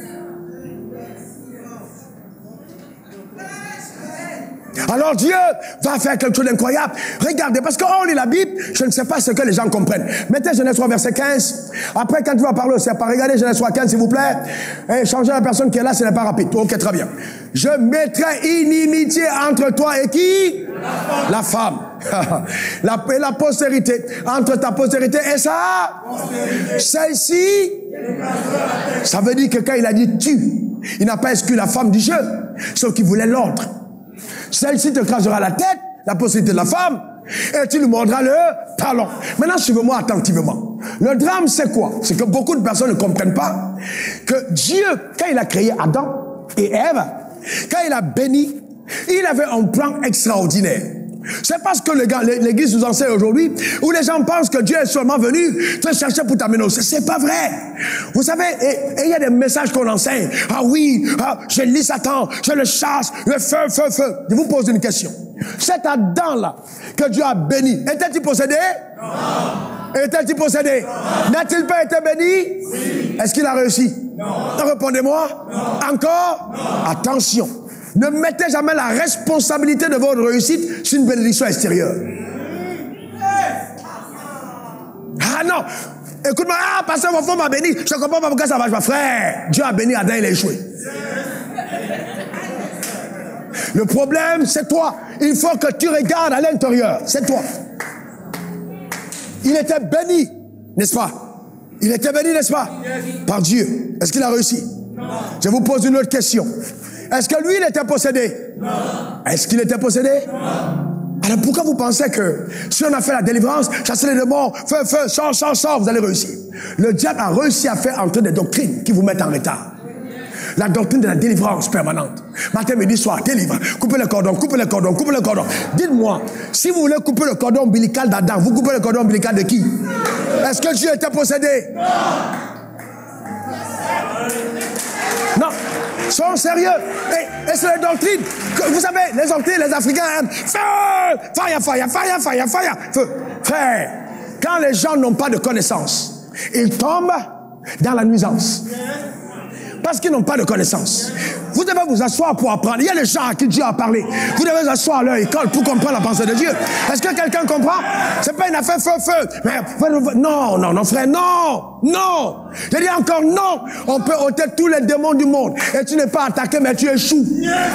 Alors Dieu va faire quelque chose d'incroyable. Regardez, parce qu'on lit la Bible, je ne sais pas ce que les gens comprennent. Mettez Genèse trois, verset quinze. Après, quand tu vas parler au serpent, regardez Genèse trois, quinze, s'il vous plaît. Et changez la personne qui est là, ce n'est pas rapide. Ok, très bien. Je mettrai inimitié entre toi et qui? La femme. La femme. la, et la postérité. Entre ta postérité et ça. Celle-ci. Ça veut dire que quand il a dit tu, il n'a pas exclu la femme du jeu, sauf qu'il voulait l'ordre. Celle-ci te crasera la tête, la postérité de la femme, et tu lui mordras le talon. Maintenant, suivez-moi attentivement. Le drame, c'est quoi? C'est que beaucoup de personnes ne comprennent pas que Dieu, quand il a créé Adam et Ève, quand il a béni, il avait un plan extraordinaire. C'est parce que l'Église nous enseigne aujourd'hui, où les gens pensent que Dieu est seulement venu te chercher pour t'amener au ciel. C'est pas vrai. Vous savez, et il y a des messages qu'on enseigne. Ah oui, ah, je lis Satan, je le chasse, le feu, feu, feu. Je vous pose une question. Cet Adam-là, que Dieu a béni, était-il possédé? Non. Était-il possédé? N'a-t-il pas été béni? Oui. Est-ce qu'il a réussi? Non. Répondez-moi. Non. Encore? Non. Attention. Ne mettez jamais la responsabilité de votre réussite sur une bénédiction extérieure. Ah non, écoute-moi, ah, pasteur, mon frère m'a béni, je ne comprends pas pourquoi ça marche pas. Frère, Dieu a béni Adam, il a échoué. Le problème, c'est toi. Il faut que tu regardes à l'intérieur. C'est toi. Il était béni, n'est-ce pas? Il était béni, n'est-ce pas? Par Dieu. Est-ce qu'il a réussi? Je vous pose une autre question. Est-ce que lui, il était possédé? Non. Est-ce qu'il était possédé? Non. Alors pourquoi vous pensez que si on a fait la délivrance, chasser les démons, feu, feu, sort, sort, sort, vous allez réussir? Le diable a réussi à faire entrer des doctrines qui vous mettent en retard. La doctrine de la délivrance permanente. Matin, midi, soir, délivre. Coupez le cordon, coupez le cordon, coupez le cordon. Dites-moi, si vous voulez couper le cordon ombilical d'Adam, vous coupez le cordon ombilical de qui? Est-ce que Dieu était possédé? Non. Non. Soyons sérieux. Et, et c'est la doctrine. Que, vous savez, les doctrines, les Africains aiment. Feu! Fire, fire, fire, fire, fire. Feu. Frère, quand les gens n'ont pas de connaissance, ils tombent dans la nuisance. Parce qu'ils n'ont pas de connaissance. Vous devez vous asseoir pour apprendre. Il y a des gens à qui Dieu a parlé. Vous devez vous asseoir à leur école pour comprendre la pensée de Dieu. Est-ce que quelqu'un comprend? C'est pas une affaire feu-feu. Mais, non, non, non, frère, non, non. Je dis encore non. On peut ôter tous les démons du monde. Et tu n'es pas attaqué, mais tu échoues.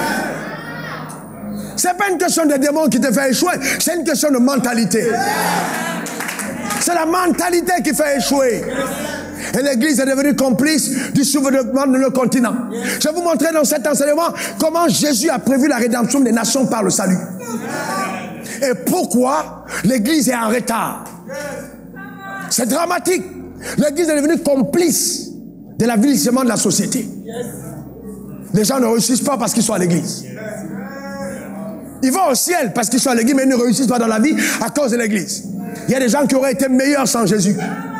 C'est pas une question de démons qui te fait échouer. C'est une question de mentalité. C'est la mentalité qui fait échouer. Et l'Église est devenue complice du souverainement de notre continent. Je vais vous montrer dans cet enseignement comment Jésus a prévu la rédemption des nations par le salut. Et pourquoi l'Église est en retard. C'est dramatique. L'Église est devenue complice de l'avilissement de la société. Les gens ne réussissent pas parce qu'ils sont à l'Église. Ils vont au ciel parce qu'ils sont à l'Église, mais ils ne réussissent pas dans la vie à cause de l'Église. Il y a des gens qui auraient été meilleurs sans Jésus.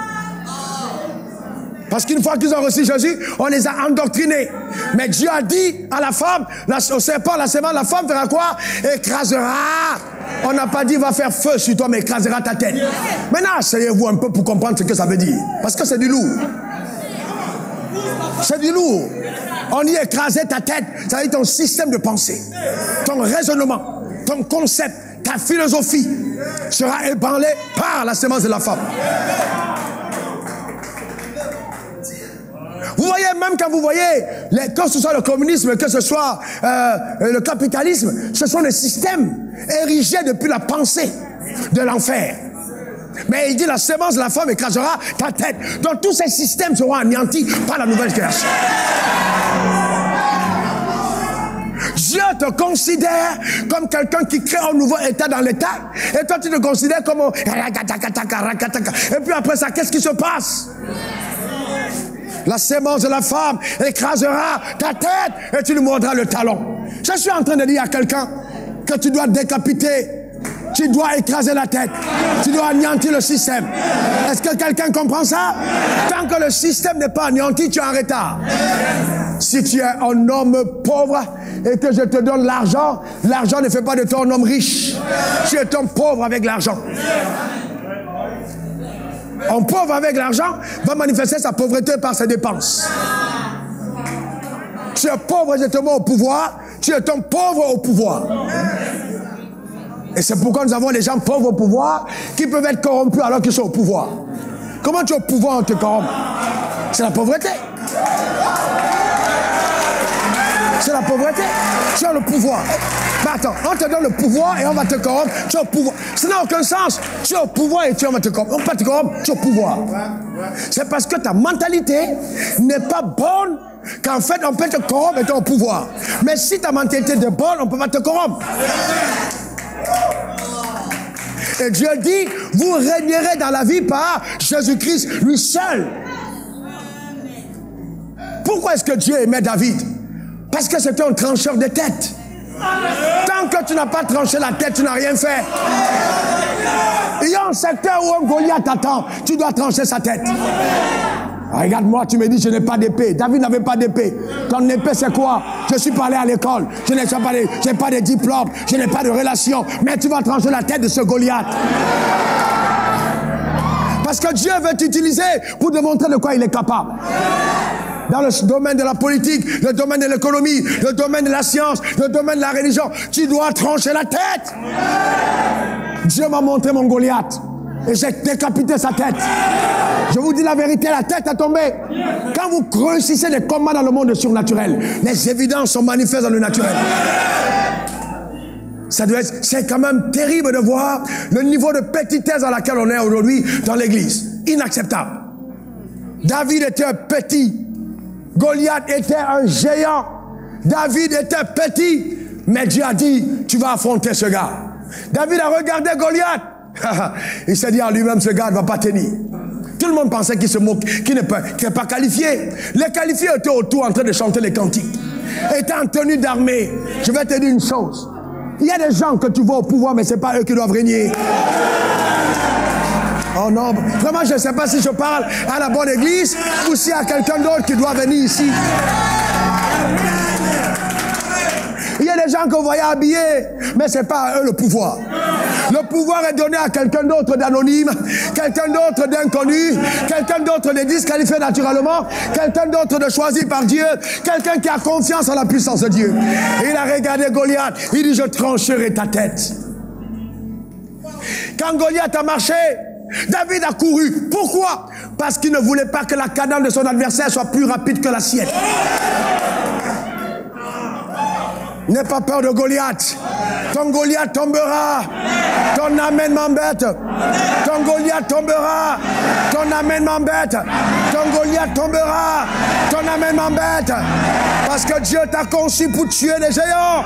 Parce qu'une fois qu'ils ont reçu Jésus, on les a endoctrinés. Mais Dieu a dit à la femme, la, au serpent, la sémence, la femme fera quoi? Écrasera. On n'a pas dit va faire feu sur toi, mais écrasera ta tête. Maintenant, asseyez-vous un peu pour comprendre ce que ça veut dire. Parce que c'est du lourd. C'est du lourd. On y écraser ta tête, ça veut dire ton système de pensée, ton raisonnement, ton concept, ta philosophie sera ébranlé par la sémence de la femme. Vous voyez, même quand vous voyez, les, que ce soit le communisme, que ce soit euh, le capitalisme, ce sont des systèmes érigés depuis la pensée de l'enfer. Mais il dit la sémence de la femme écrasera ta tête. Donc tous ces systèmes seront anéantis par la nouvelle création. Dieu te considère comme quelqu'un qui crée un nouveau état dans l'état. Et toi tu te considères comme un... Et puis après ça, qu'est-ce qui se passe? La sémence de la femme écrasera ta tête et tu lui mordras le talon. Je suis en train de dire à quelqu'un que tu dois décapiter, tu dois écraser la tête, tu dois anéantir le système. Est-ce que quelqu'un comprend ça? Tant que le système n'est pas anéanti, tu es en retard. Si tu es un homme pauvre et que je te donne l'argent, l'argent ne fait pas de toi un homme riche. Tu es un pauvre avec l'argent. Un pauvre avec l'argent va manifester sa pauvreté par ses dépenses. Tu es pauvre et je te mets au pouvoir, tu es un pauvre au pouvoir. Et c'est pourquoi nous avons des gens pauvres au pouvoir qui peuvent être corrompus alors qu'ils sont au pouvoir. Comment tu es au pouvoir, on te corrompt? C'est la pauvreté. C'est la pauvreté. Tu as le pouvoir. Mais attends, on te donne le pouvoir et on va te corrompre. Tu es au pouvoir. Ça n'a aucun sens. Tu es au pouvoir et tu vas te corrompre. On ne peut pas te corrompre, tu es au pouvoir. C'est parce que ta mentalité n'est pas bonne qu'en fait, on peut te corrompre et ton pouvoir. Mais si ta mentalité est bonne, on ne peut pas te corrompre. Et Dieu dit, vous régnerez dans la vie par Jésus-Christ, lui seul. Pourquoi est-ce que Dieu aimait David? Parce que c'était un trancheur de tête. Tant que tu n'as pas tranché la tête, tu n'as rien fait. Il y a un secteur où un Goliath t'attend, tu dois trancher sa tête. Regarde-moi, tu me dis, je n'ai pas d'épée. David n'avait pas d'épée. Ton épée, c'est quoi? Je suis pas allé à l'école. Je n'ai pas, de, pas de diplôme. Je n'ai pas de relation. Mais tu vas trancher la tête de ce Goliath. Parce que Dieu veut t'utiliser pour démontrer de quoi il est capable. Dans le domaine de la politique, le domaine de l'économie, le domaine de la science, le domaine de la religion, tu dois trancher la tête. Dieu m'a montré mon Goliath et j'ai décapité sa tête. Je vous dis la vérité, la tête a tombé. Quand vous réussissez des combats dans le monde surnaturel, les évidences sont manifestes dans le naturel. Ça doit être, c'est quand même terrible de voir le niveau de petitesse dans lequel on est aujourd'hui dans l'église. Inacceptable. David était un petit. Goliath était un géant. David était petit. Mais Dieu a dit, tu vas affronter ce gars. David a regardé Goliath. Il s'est dit à lui-même, ce gars ne va pas tenir. Tout le monde pensait qu'il se moque, qu'il n'est pas, qu'il n'est pas qualifié. Les qualifiés étaient autour en train de chanter les cantiques. Étaient en tenue d'armée. Je vais te dire une chose. Il y a des gens que tu vois au pouvoir, mais ce n'est pas eux qui doivent régner. Oh non, vraiment je ne sais pas si je parle à la bonne église ou s'il y a quelqu'un d'autre qui doit venir ici. Il y a des gens que vous voyez habillés, mais ce n'est pas à eux le pouvoir. Le pouvoir est donné à quelqu'un d'autre d'anonyme, quelqu'un d'autre d'inconnu, quelqu'un d'autre de disqualifié naturellement, quelqu'un d'autre de choisi par Dieu, quelqu'un qui a confiance en la puissance de Dieu. Et il a regardé Goliath, il dit, je trancherai ta tête. Quand Goliath a marché, David a couru. Pourquoi? Parce qu'il ne voulait pas que la cadence de son adversaire soit plus rapide que la sienne. N'aie pas peur de Goliath. Ton Goliath tombera. Ton amen m'embête. Ton Goliath tombera. Ton amen m'embête. Ton Goliath tombera. Ton amen m'embête. Parce que Dieu t'a conçu pour tuer les géants.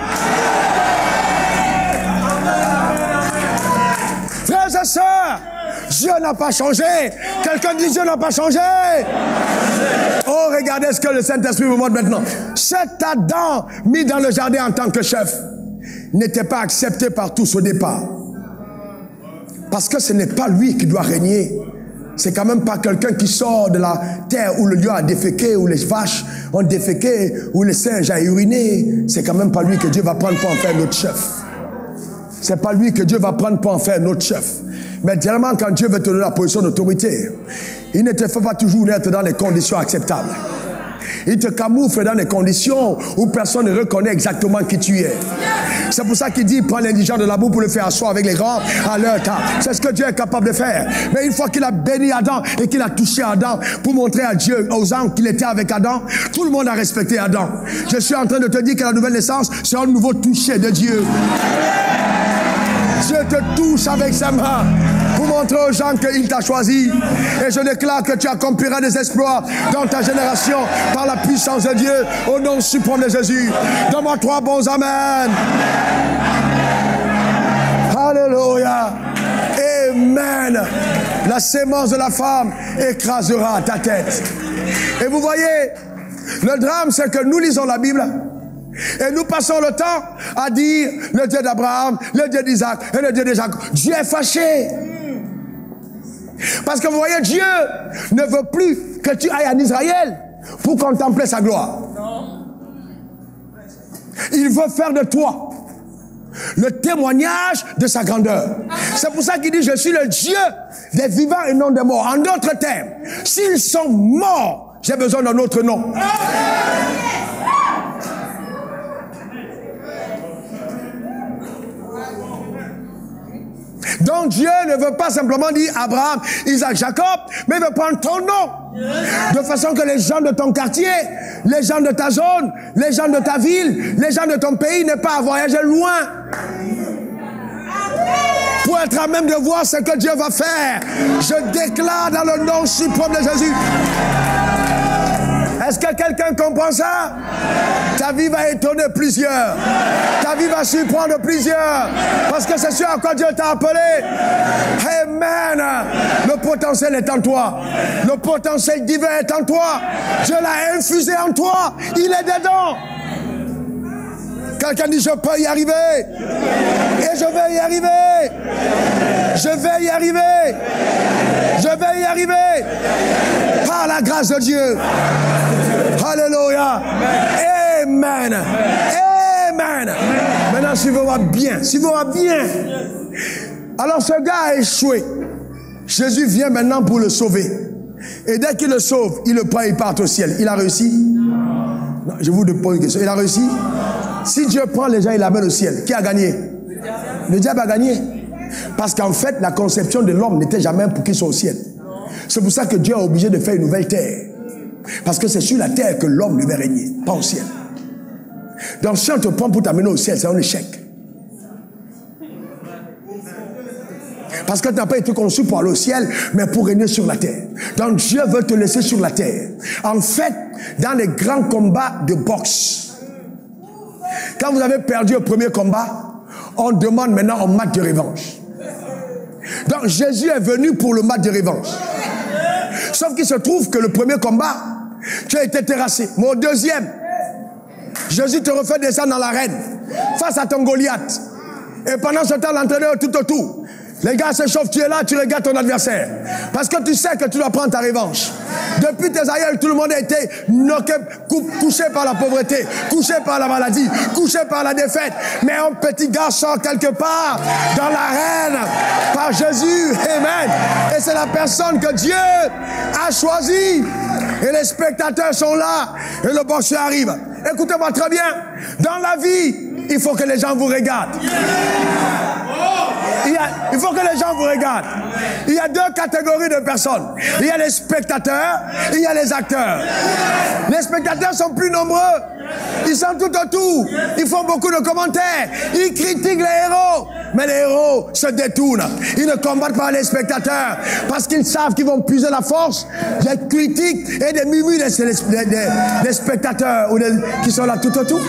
Frères et sœurs, Dieu n'a pas changé. Quelqu'un dit Dieu n'a pas changé. Oh, regardez ce que le Saint-Esprit vous montre maintenant. Cet Adam mis dans le jardin en tant que chef n'était pas accepté par tous au départ. Parce que ce n'est pas lui qui doit régner. C'est quand même pas quelqu'un qui sort de la terre où le lion a déféqué, où les vaches ont déféqué, où le singe a uriné. C'est quand même pas lui que Dieu va prendre pour en faire notre chef. C'est pas lui que Dieu va prendre pour en faire notre chef. Mais généralement, quand Dieu veut te donner la position d'autorité, il ne te fait pas toujours être dans les conditions acceptables. Il te camoufle dans des conditions où personne ne reconnaît exactement qui tu es. C'est pour ça qu'il dit, prends l'indigent de la boue pour le faire asseoir avec les grands à leur temps. C'est ce que Dieu est capable de faire. Mais une fois qu'il a béni Adam et qu'il a touché Adam pour montrer à Dieu, aux anges qu'il était avec Adam, tout le monde a respecté Adam. Je suis en train de te dire que la nouvelle naissance, c'est un nouveau toucher de Dieu. Dieu te touche avec sa main pour montrer aux gens qu'il t'a choisi. Et je déclare que tu accompliras des exploits dans ta génération par la puissance de Dieu au nom suprême de Jésus. Donne-moi trois bons amen. Alléluia. Amen. La sémence de la femme écrasera ta tête. Et vous voyez, le drame, c'est que nous lisons la Bible et nous passons le temps à dire le Dieu d'Abraham, le Dieu d'Isaac et le Dieu de Jacob. Dieu est fâché. Parce que vous voyez, Dieu ne veut plus que tu ailles en Israël pour contempler sa gloire. Il veut faire de toi le témoignage de sa grandeur. C'est pour ça qu'il dit, je suis le Dieu des vivants et non des morts. En d'autres termes, s'ils sont morts, j'ai besoin d'un autre nom. Donc Dieu ne veut pas simplement dire Abraham, Isaac, Jacob, mais il veut prendre ton nom. De façon que les gens de ton quartier, les gens de ta zone, les gens de ta ville, les gens de ton pays n'aient pas à voyager loin pour être à même de voir ce que Dieu va faire. Je déclare dans le nom suprême de Jésus. Est-ce que quelqu'un comprend ça? Ta vie va étonner plusieurs. Ta vie va surprendre plusieurs. Parce que c'est sûr à quoi Dieu t'a appelé. Amen. Le potentiel est en toi. Le potentiel divin est en toi. Dieu l'a infusé en toi. Il est dedans. Quelqu'un dit, je peux y arriver. Et je vais y arriver. Je vais y arriver. Je vais y arriver. Par la grâce de Dieu. Alléluia. Amen. Amen. Maintenant, suivez-moi bien. Suivez-moi bien. Alors, ce gars a échoué. Jésus vient maintenant pour le sauver. Et dès qu'il le sauve, il le prend et il part au ciel. Il a réussi? Non, je vous pose une question. Il a réussi? Si Dieu prend les gens et l'amène au ciel, qui a gagné? Le diable a gagné. Parce qu'en fait, la conception de l'homme n'était jamais pour qu'il soit au ciel. C'est pour ça que Dieu a obligé de faire une nouvelle terre. Parce que c'est sur la terre que l'homme devait régner, pas au ciel. Donc si on te prend pour t'amener au ciel, c'est un échec. Parce que tu n'as pas été conçu pour aller au ciel, mais pour régner sur la terre. Donc Dieu veut te laisser sur la terre. En fait, dans les grands combats de boxe, quand vous avez perdu le premier combat, on demande maintenant un match de revanche. Donc Jésus est venu pour le match de revanche. Sauf qu'il se trouve que le premier combat, tu as été terrassé. Mais au deuxième, Jésus te refait descendre dans l'arène face à ton Goliath. Et pendant ce temps, l'entraîneur tout autour. Les gars s'échauffent, tu es là, tu regardes ton adversaire. Parce que tu sais que tu dois prendre ta revanche. Depuis tes aïeuls, tout le monde a été knocké, couché par la pauvreté, couché par la maladie, couché par la défaite. Mais un petit gars sort quelque part dans l'arène par Jésus. Amen. Et c'est la personne que Dieu a choisie. Et les spectateurs sont là. Et le boxeur arrive. Écoutez-moi très bien. Dans la vie, il faut que les gens vous regardent. Il, y a, il faut que les gens vous regardent. Il y a deux catégories de personnes. Il y a les spectateurs, il y a les acteurs. Les spectateurs sont plus nombreux. Ils sont tout autour. Ils font beaucoup de commentaires. Ils critiquent les héros. Mais les héros se détournent. Ils ne combattent pas les spectateurs parce qu'ils savent qu'ils vont puiser la force des critiques et des murmures des, des, des, des spectateurs ou des, qui sont là tout autour.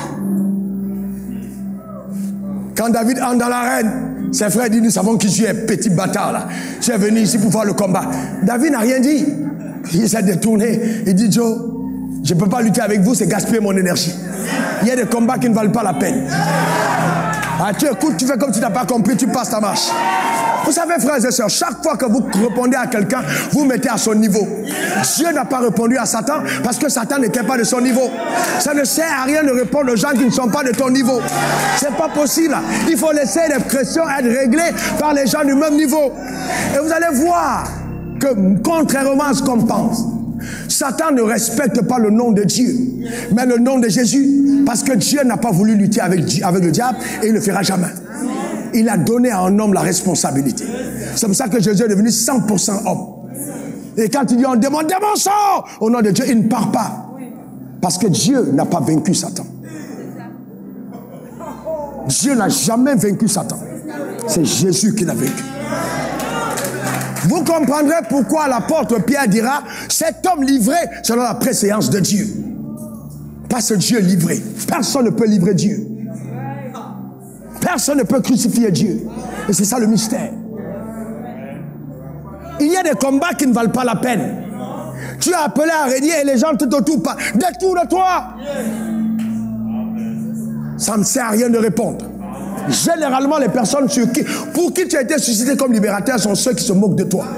Quand David entre dans l'arène, ses frères disent, nous savons qui tu es, petit bâtard là. Tu es venu ici pour voir le combat. David n'a rien dit. Il s'est détourné. Il dit, Joe, je ne peux pas lutter avec vous, c'est gaspiller mon énergie. Il y a des combats qui ne valent pas la peine. Ah, tu écoutes, tu fais comme tu n'as pas compris, tu passes ta marche. Vous savez, frères et sœurs, chaque fois que vous répondez à quelqu'un, vous mettez à son niveau. Dieu n'a pas répondu à Satan parce que Satan n'était pas de son niveau. Ça ne sert à rien de répondre aux gens qui ne sont pas de ton niveau. C'est pas possible. Il faut laisser les questions être réglées par les gens du même niveau. Et vous allez voir que, contrairement à ce qu'on pense, Satan ne respecte pas le nom de Dieu, mais le nom de Jésus, parce que Dieu n'a pas voulu lutter avec, avec le diable et il ne le fera jamais. Il a donné à un homme la responsabilité. C'est pour ça que Jésus est devenu cent pour cent homme. Et quand il dit on demande des mensonges au nom de Dieu, il ne part pas. Parce que Dieu n'a pas vaincu Satan. Dieu n'a jamais vaincu Satan. C'est Jésus qui l'a vaincu. Vous comprendrez pourquoi l'apôtre Pierre dira cet homme livré selon la préséance de Dieu. Pas ce Dieu livré. Personne ne peut livrer Dieu. Personne ne peut crucifier Dieu. Et c'est ça le mystère. Il y a des combats qui ne valent pas la peine. Tu es appelé à régner et les gens tout autour pas. Détourne-toi. Ça ne sert à rien de répondre. Généralement, les personnes sur qui, pour qui tu as été suscité comme libérateur sont ceux qui se moquent de toi.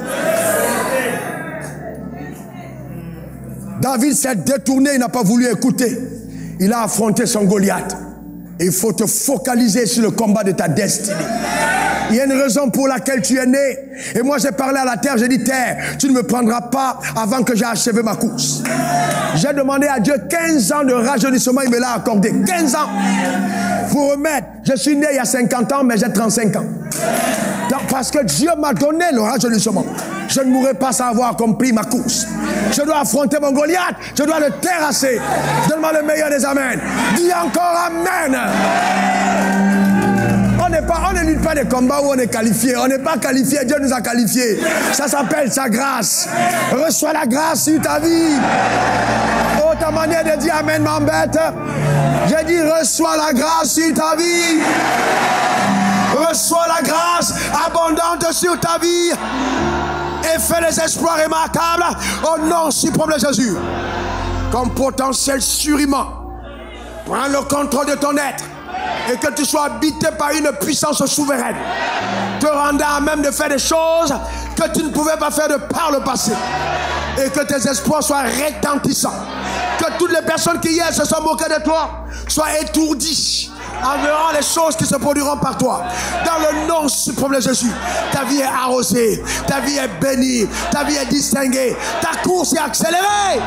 David s'est détourné, il n'a pas voulu écouter. Il a affronté son Goliath. Et il faut te focaliser sur le combat de ta destinée. Il y a une raison pour laquelle tu es né. Et moi j'ai parlé à la terre, j'ai dit terre, tu ne me prendras pas avant que j'ai achevé ma course. J'ai demandé à Dieu quinze ans de rajeunissement, il me l'a accordé. quinze ans pour remettre. Je suis né il y a cinquante ans, mais j'ai trente-cinq ans. Donc, parce que Dieu m'a donné le rajeunissement. Je ne mourrai pas sans avoir accompli ma course. Je dois affronter mon Goliath. Je dois le terrasser. Donne-moi le meilleur des amens. Dis encore amen. On n'est pas, on ne lutte pas des combats où on est qualifié. On n'est pas qualifié, Dieu nous a qualifiés. Ça s'appelle sa grâce. Reçois la grâce sur ta vie. Oh, ta manière de dire amen m'embête. J'ai dit reçois la grâce sur ta vie. Reçois la grâce abondante sur ta vie. Et fais les exploits remarquables au nom suprême de Jésus. Comme potentiel surhumain, prends le contrôle de ton être et que tu sois habité par une puissance souveraine, te rendant à même de faire des choses que tu ne pouvais pas faire de par le passé, et que tes espoirs soient retentissants, que toutes les personnes qui hier se sont moquées de toi soient étourdies en verrant les choses qui se produiront par toi. Dans le nom suprême de Jésus, ta vie est arrosée, ta vie est bénie, ta vie est distinguée, ta course est accélérée.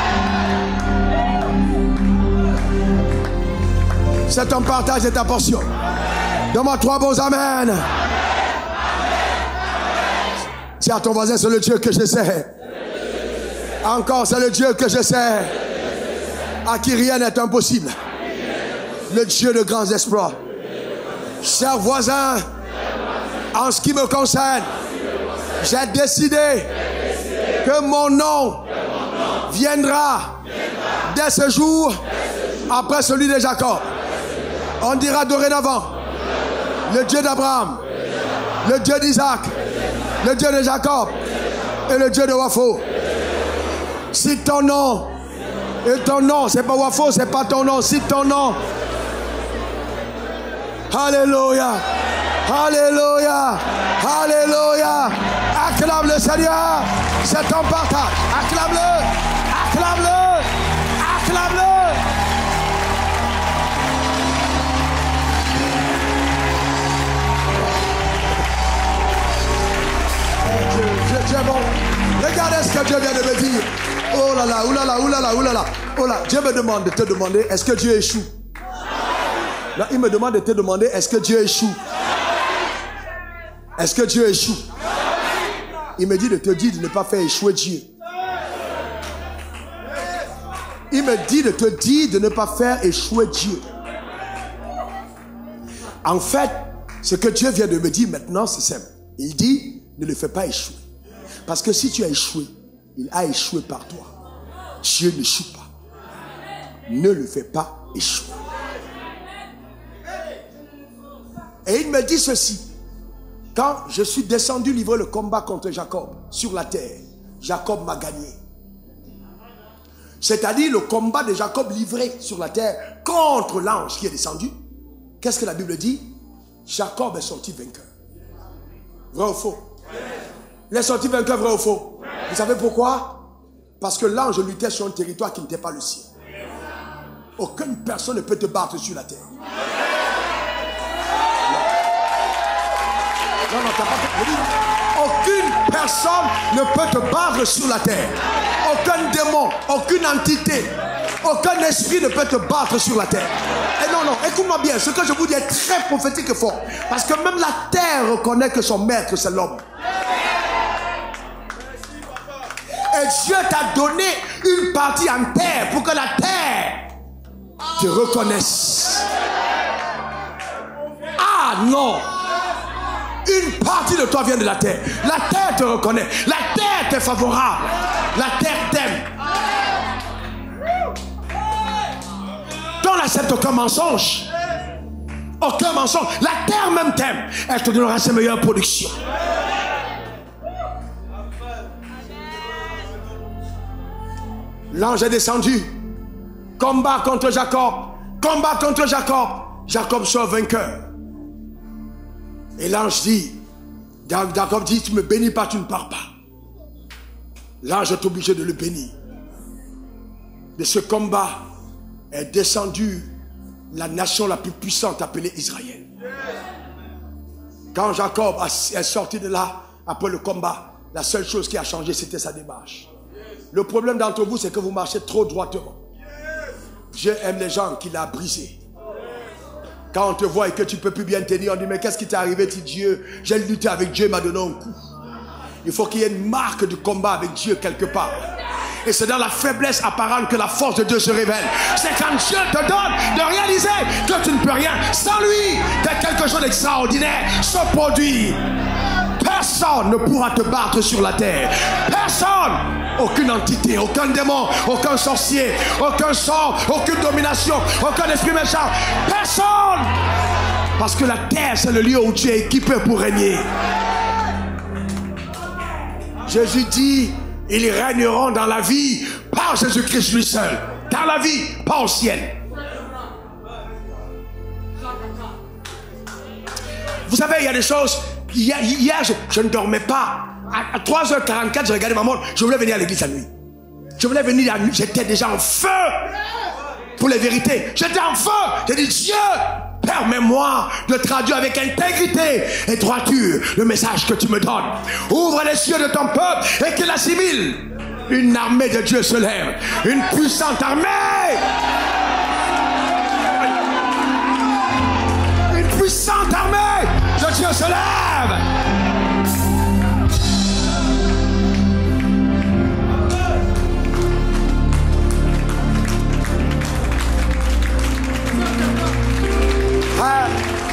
C'est ton partage et ta portion. Donne-moi trois bons amen. Dis à ton voisin, c'est le Dieu que je sais. Encore, c'est le Dieu que je sais. À qui rien n'est impossible. Le Dieu de grands exploits. Cher voisin, en ce qui me concerne, j'ai décidé que mon nom viendra dès ce jour après celui de Jacob. On dira dorénavant le Dieu d'Abraham, le Dieu d'Isaac, le Dieu de Jacob et le Dieu de Wafo. Si ton nom, et ton nom, c'est pas Wafo, c'est pas ton nom, si ton nom. Alléluia, Alléluia, Alléluia. Acclame le Seigneur, c'est ton partage. Acclame-le, acclame-le, acclame-le. Dieu, Dieu est bon. Regardez ce que Dieu vient de me dire. Oh là là, oh là là, oh là là, oh là là. Oh là, Dieu me demande de te demander, est-ce que Dieu échoue? Là, il me demande de te demander, est-ce que Dieu échoue? Est-ce que Dieu échoue? Il me dit de te dire de ne pas faire échouer Dieu. Il me dit de te dire de ne pas faire échouer Dieu. En fait, ce que Dieu vient de me dire maintenant, c'est simple. Il dit, ne le fais pas échouer. Parce que si tu as échoué, il a échoué par toi. Dieu n'échoue pas. Ne le fais pas échouer. Et il me dit ceci. Quand je suis descendu livrer le combat contre Jacob sur la terre, Jacob m'a gagné. C'est-à-dire le combat de Jacob livré sur la terre contre l'ange qui est descendu. Qu'est-ce que la Bible dit? Jacob est sorti vainqueur. Vrai ou faux? Il est sorti vainqueur, vrai ou faux? Vous savez pourquoi? Parce que l'ange luttait sur un territoire qui n'était pas le sien. Aucune personne ne peut te battre sur la terre. Non, non, t'as pas... Aucune personne ne peut te battre sur la terre. Aucun démon, aucune entité, aucun esprit ne peut te battre sur la terre. Et non, non, écoute-moi bien, ce que je vous dis est très prophétique et fort. Parce que même la terre reconnaît que son maître, c'est l'homme. Et Dieu t'a donné une partie en terre pour que la terre te reconnaisse. Ah non! Une partie de toi vient de la terre. La terre te reconnaît. La terre t'est favorable. La terre t'aime. Tu n'acceptes aucun mensonge. Aucun mensonge. La terre même t'aime. Elle te donnera ses meilleures productions. L'ange est descendu. Combat contre Jacob. Combat contre Jacob. Jacob sort vainqueur. Et l'ange dit, Jacob dit, tu ne me bénis pas, tu ne pars pas. L'ange est obligé de le bénir. De ce combat est descendue la nation la plus puissante appelée Israël. Quand Jacob est sorti de là, après le combat, la seule chose qui a changé, c'était sa démarche. Le problème d'entre vous, c'est que vous marchez trop droitement. Dieu aime les gens qu'il a brisés. Quand on te voit et que tu ne peux plus bien tenir, on dit, mais qu'est-ce qui t'est arrivé? Tu dis, Dieu, j'ai lutté avec Dieu, il m'a donné un coup. Il faut qu'il y ait une marque du combat avec Dieu quelque part. Et c'est dans la faiblesse apparente que la force de Dieu se révèle. C'est quand Dieu te donne de réaliser que tu ne peux rien. Sans lui, quelque chose d'extraordinaire se produit. Personne ne pourra te battre sur la terre. Personne. Aucune entité, aucun démon, aucun sorcier, aucun sort, aucune domination, aucun esprit méchant. Personne. Parce que la terre, c'est le lieu où tu es équipé pour régner. Jésus dit, ils régneront dans la vie par Jésus-Christ lui seul. Dans la vie, pas au ciel. Vous savez, il y a des choses. Hier, hier je, je ne dormais pas. À, à trois heures quarante-quatre, je regardais ma montre. Je voulais venir à l'église la nuit. Je voulais venir la nuit. J'étais déjà en feu pour les vérités. J'étais en feu. J'ai dit, Dieu, permets-moi de traduire avec intégrité et droiture le message que tu me donnes. Ouvre les cieux de ton peuple et qu'il assimile. Une armée de Dieu se lève. Une puissante armée. Une puissante armée de Dieu se lève. Ah.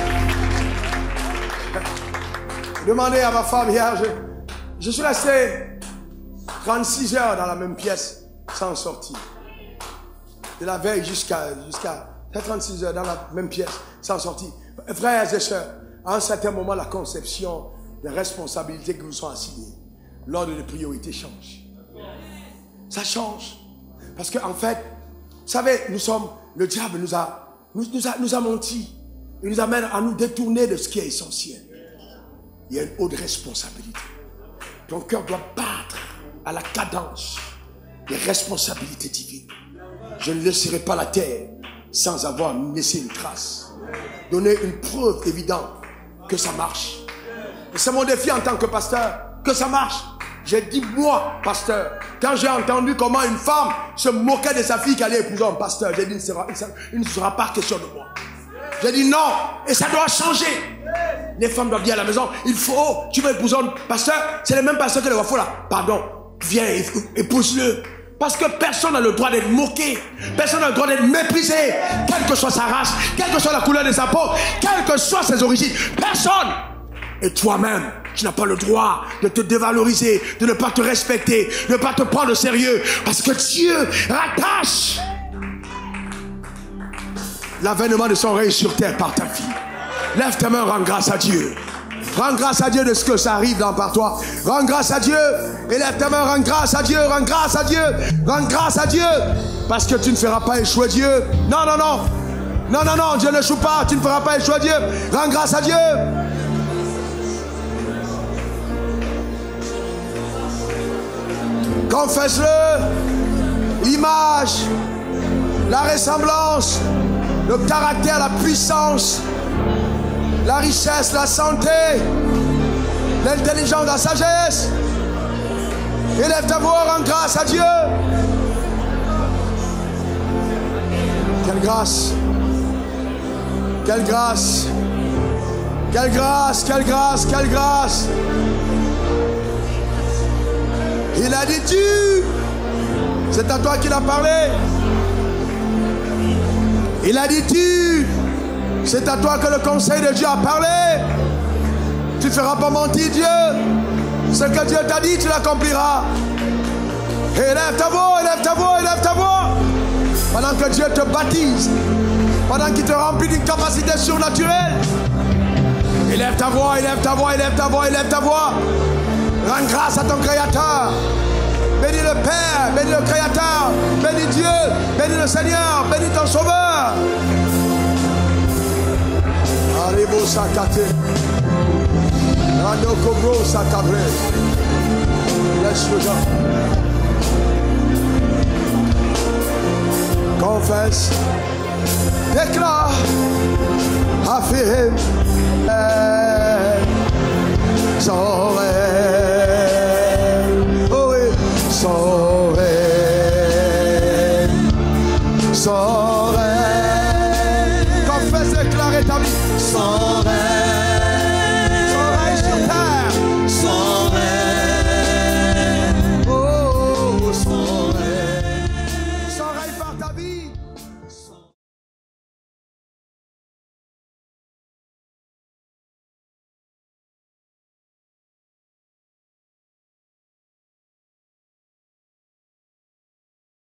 Demandez à ma femme hier, je, je suis resté trente-six heures dans la même pièce sans sortir. De la veille jusqu'à jusqu'à trente-six heures dans la même pièce sans sortir. Frères et sœurs, à un certain moment, la conception des responsabilités qui vous sont assignées, l'ordre de priorité change. Ça change. Parce qu'en fait, vous savez, nous sommes, le diable nous a, nous, nous a, nous a menti. Il nous amène à nous détourner de ce qui est essentiel. Il y a une haute responsabilité. Ton cœur doit battre à la cadence des responsabilités divines. Je ne laisserai pas la terre sans avoir laissé une trace. Donner une preuve évidente que ça marche. Et c'est mon défi en tant que pasteur, que ça marche. J'ai dit, moi, pasteur, quand j'ai entendu comment une femme se moquait de sa fille qui allait épouser un pasteur, j'ai dit, il ne sera, il ne sera pas question de moi. J'ai dit non, et ça doit changer. Les femmes doivent dire à la maison, il faut, oh, tu veux épouser un pasteur, c'est le même pasteur que le roi là. Pardon, viens, épouse-le. Parce que personne n'a le droit d'être moqué. Personne n'a le droit d'être méprisé. Quelle que soit sa race, quelle que soit la couleur de sa peau, quelles que soient ses origines. Personne. Et toi-même, tu n'as pas le droit de te dévaloriser, de ne pas te respecter, de ne pas te prendre au sérieux. Parce que Dieu rattache l'avènement de son règne sur terre par ta fille. Lève tes mains, rends grâce à Dieu. Rends grâce à Dieu de ce que ça arrive dans par toi. Rends grâce à Dieu. Et lève tes mains, rends grâce à Dieu. Rends grâce à Dieu. Rends grâce à Dieu. Parce que tu ne feras pas échouer Dieu. Non, non, non. Non, non, non. Dieu n'échoue pas. Tu ne feras pas échouer Dieu. Rends grâce à Dieu. Confesse-le. L'image, la ressemblance, le caractère, la puissance, la richesse, la santé, l'intelligence, la sagesse. Élève ta voix, rends grâce à Dieu. Quelle grâce, quelle grâce, quelle grâce, quelle grâce, quelle grâce. Il a dit tu, c'est à toi qu'il a parlé. Il a dit tu, c'est à toi que le conseil de Dieu a parlé. Tu ne feras pas mentir Dieu. Ce que Dieu t'a dit, tu l'accompliras. Élève ta voix, élève ta voix, élève ta voix. Pendant que Dieu te baptise, pendant qu'il te remplit d'une capacité surnaturelle. Élève ta voix, élève ta voix, élève ta voix, élève ta voix. Rends grâce à ton Créateur. Bénis le Père, bénis le Créateur, bénis Dieu, bénis le Seigneur, bénis ton Sauveur. Arrivo sakate. Rando kobro sakabre. Laisse le gens. Confesse. Déclare. Affirme. Son règne. Oh oui. Son règne. Son règne. Confesse, déclare, établis. Son règne.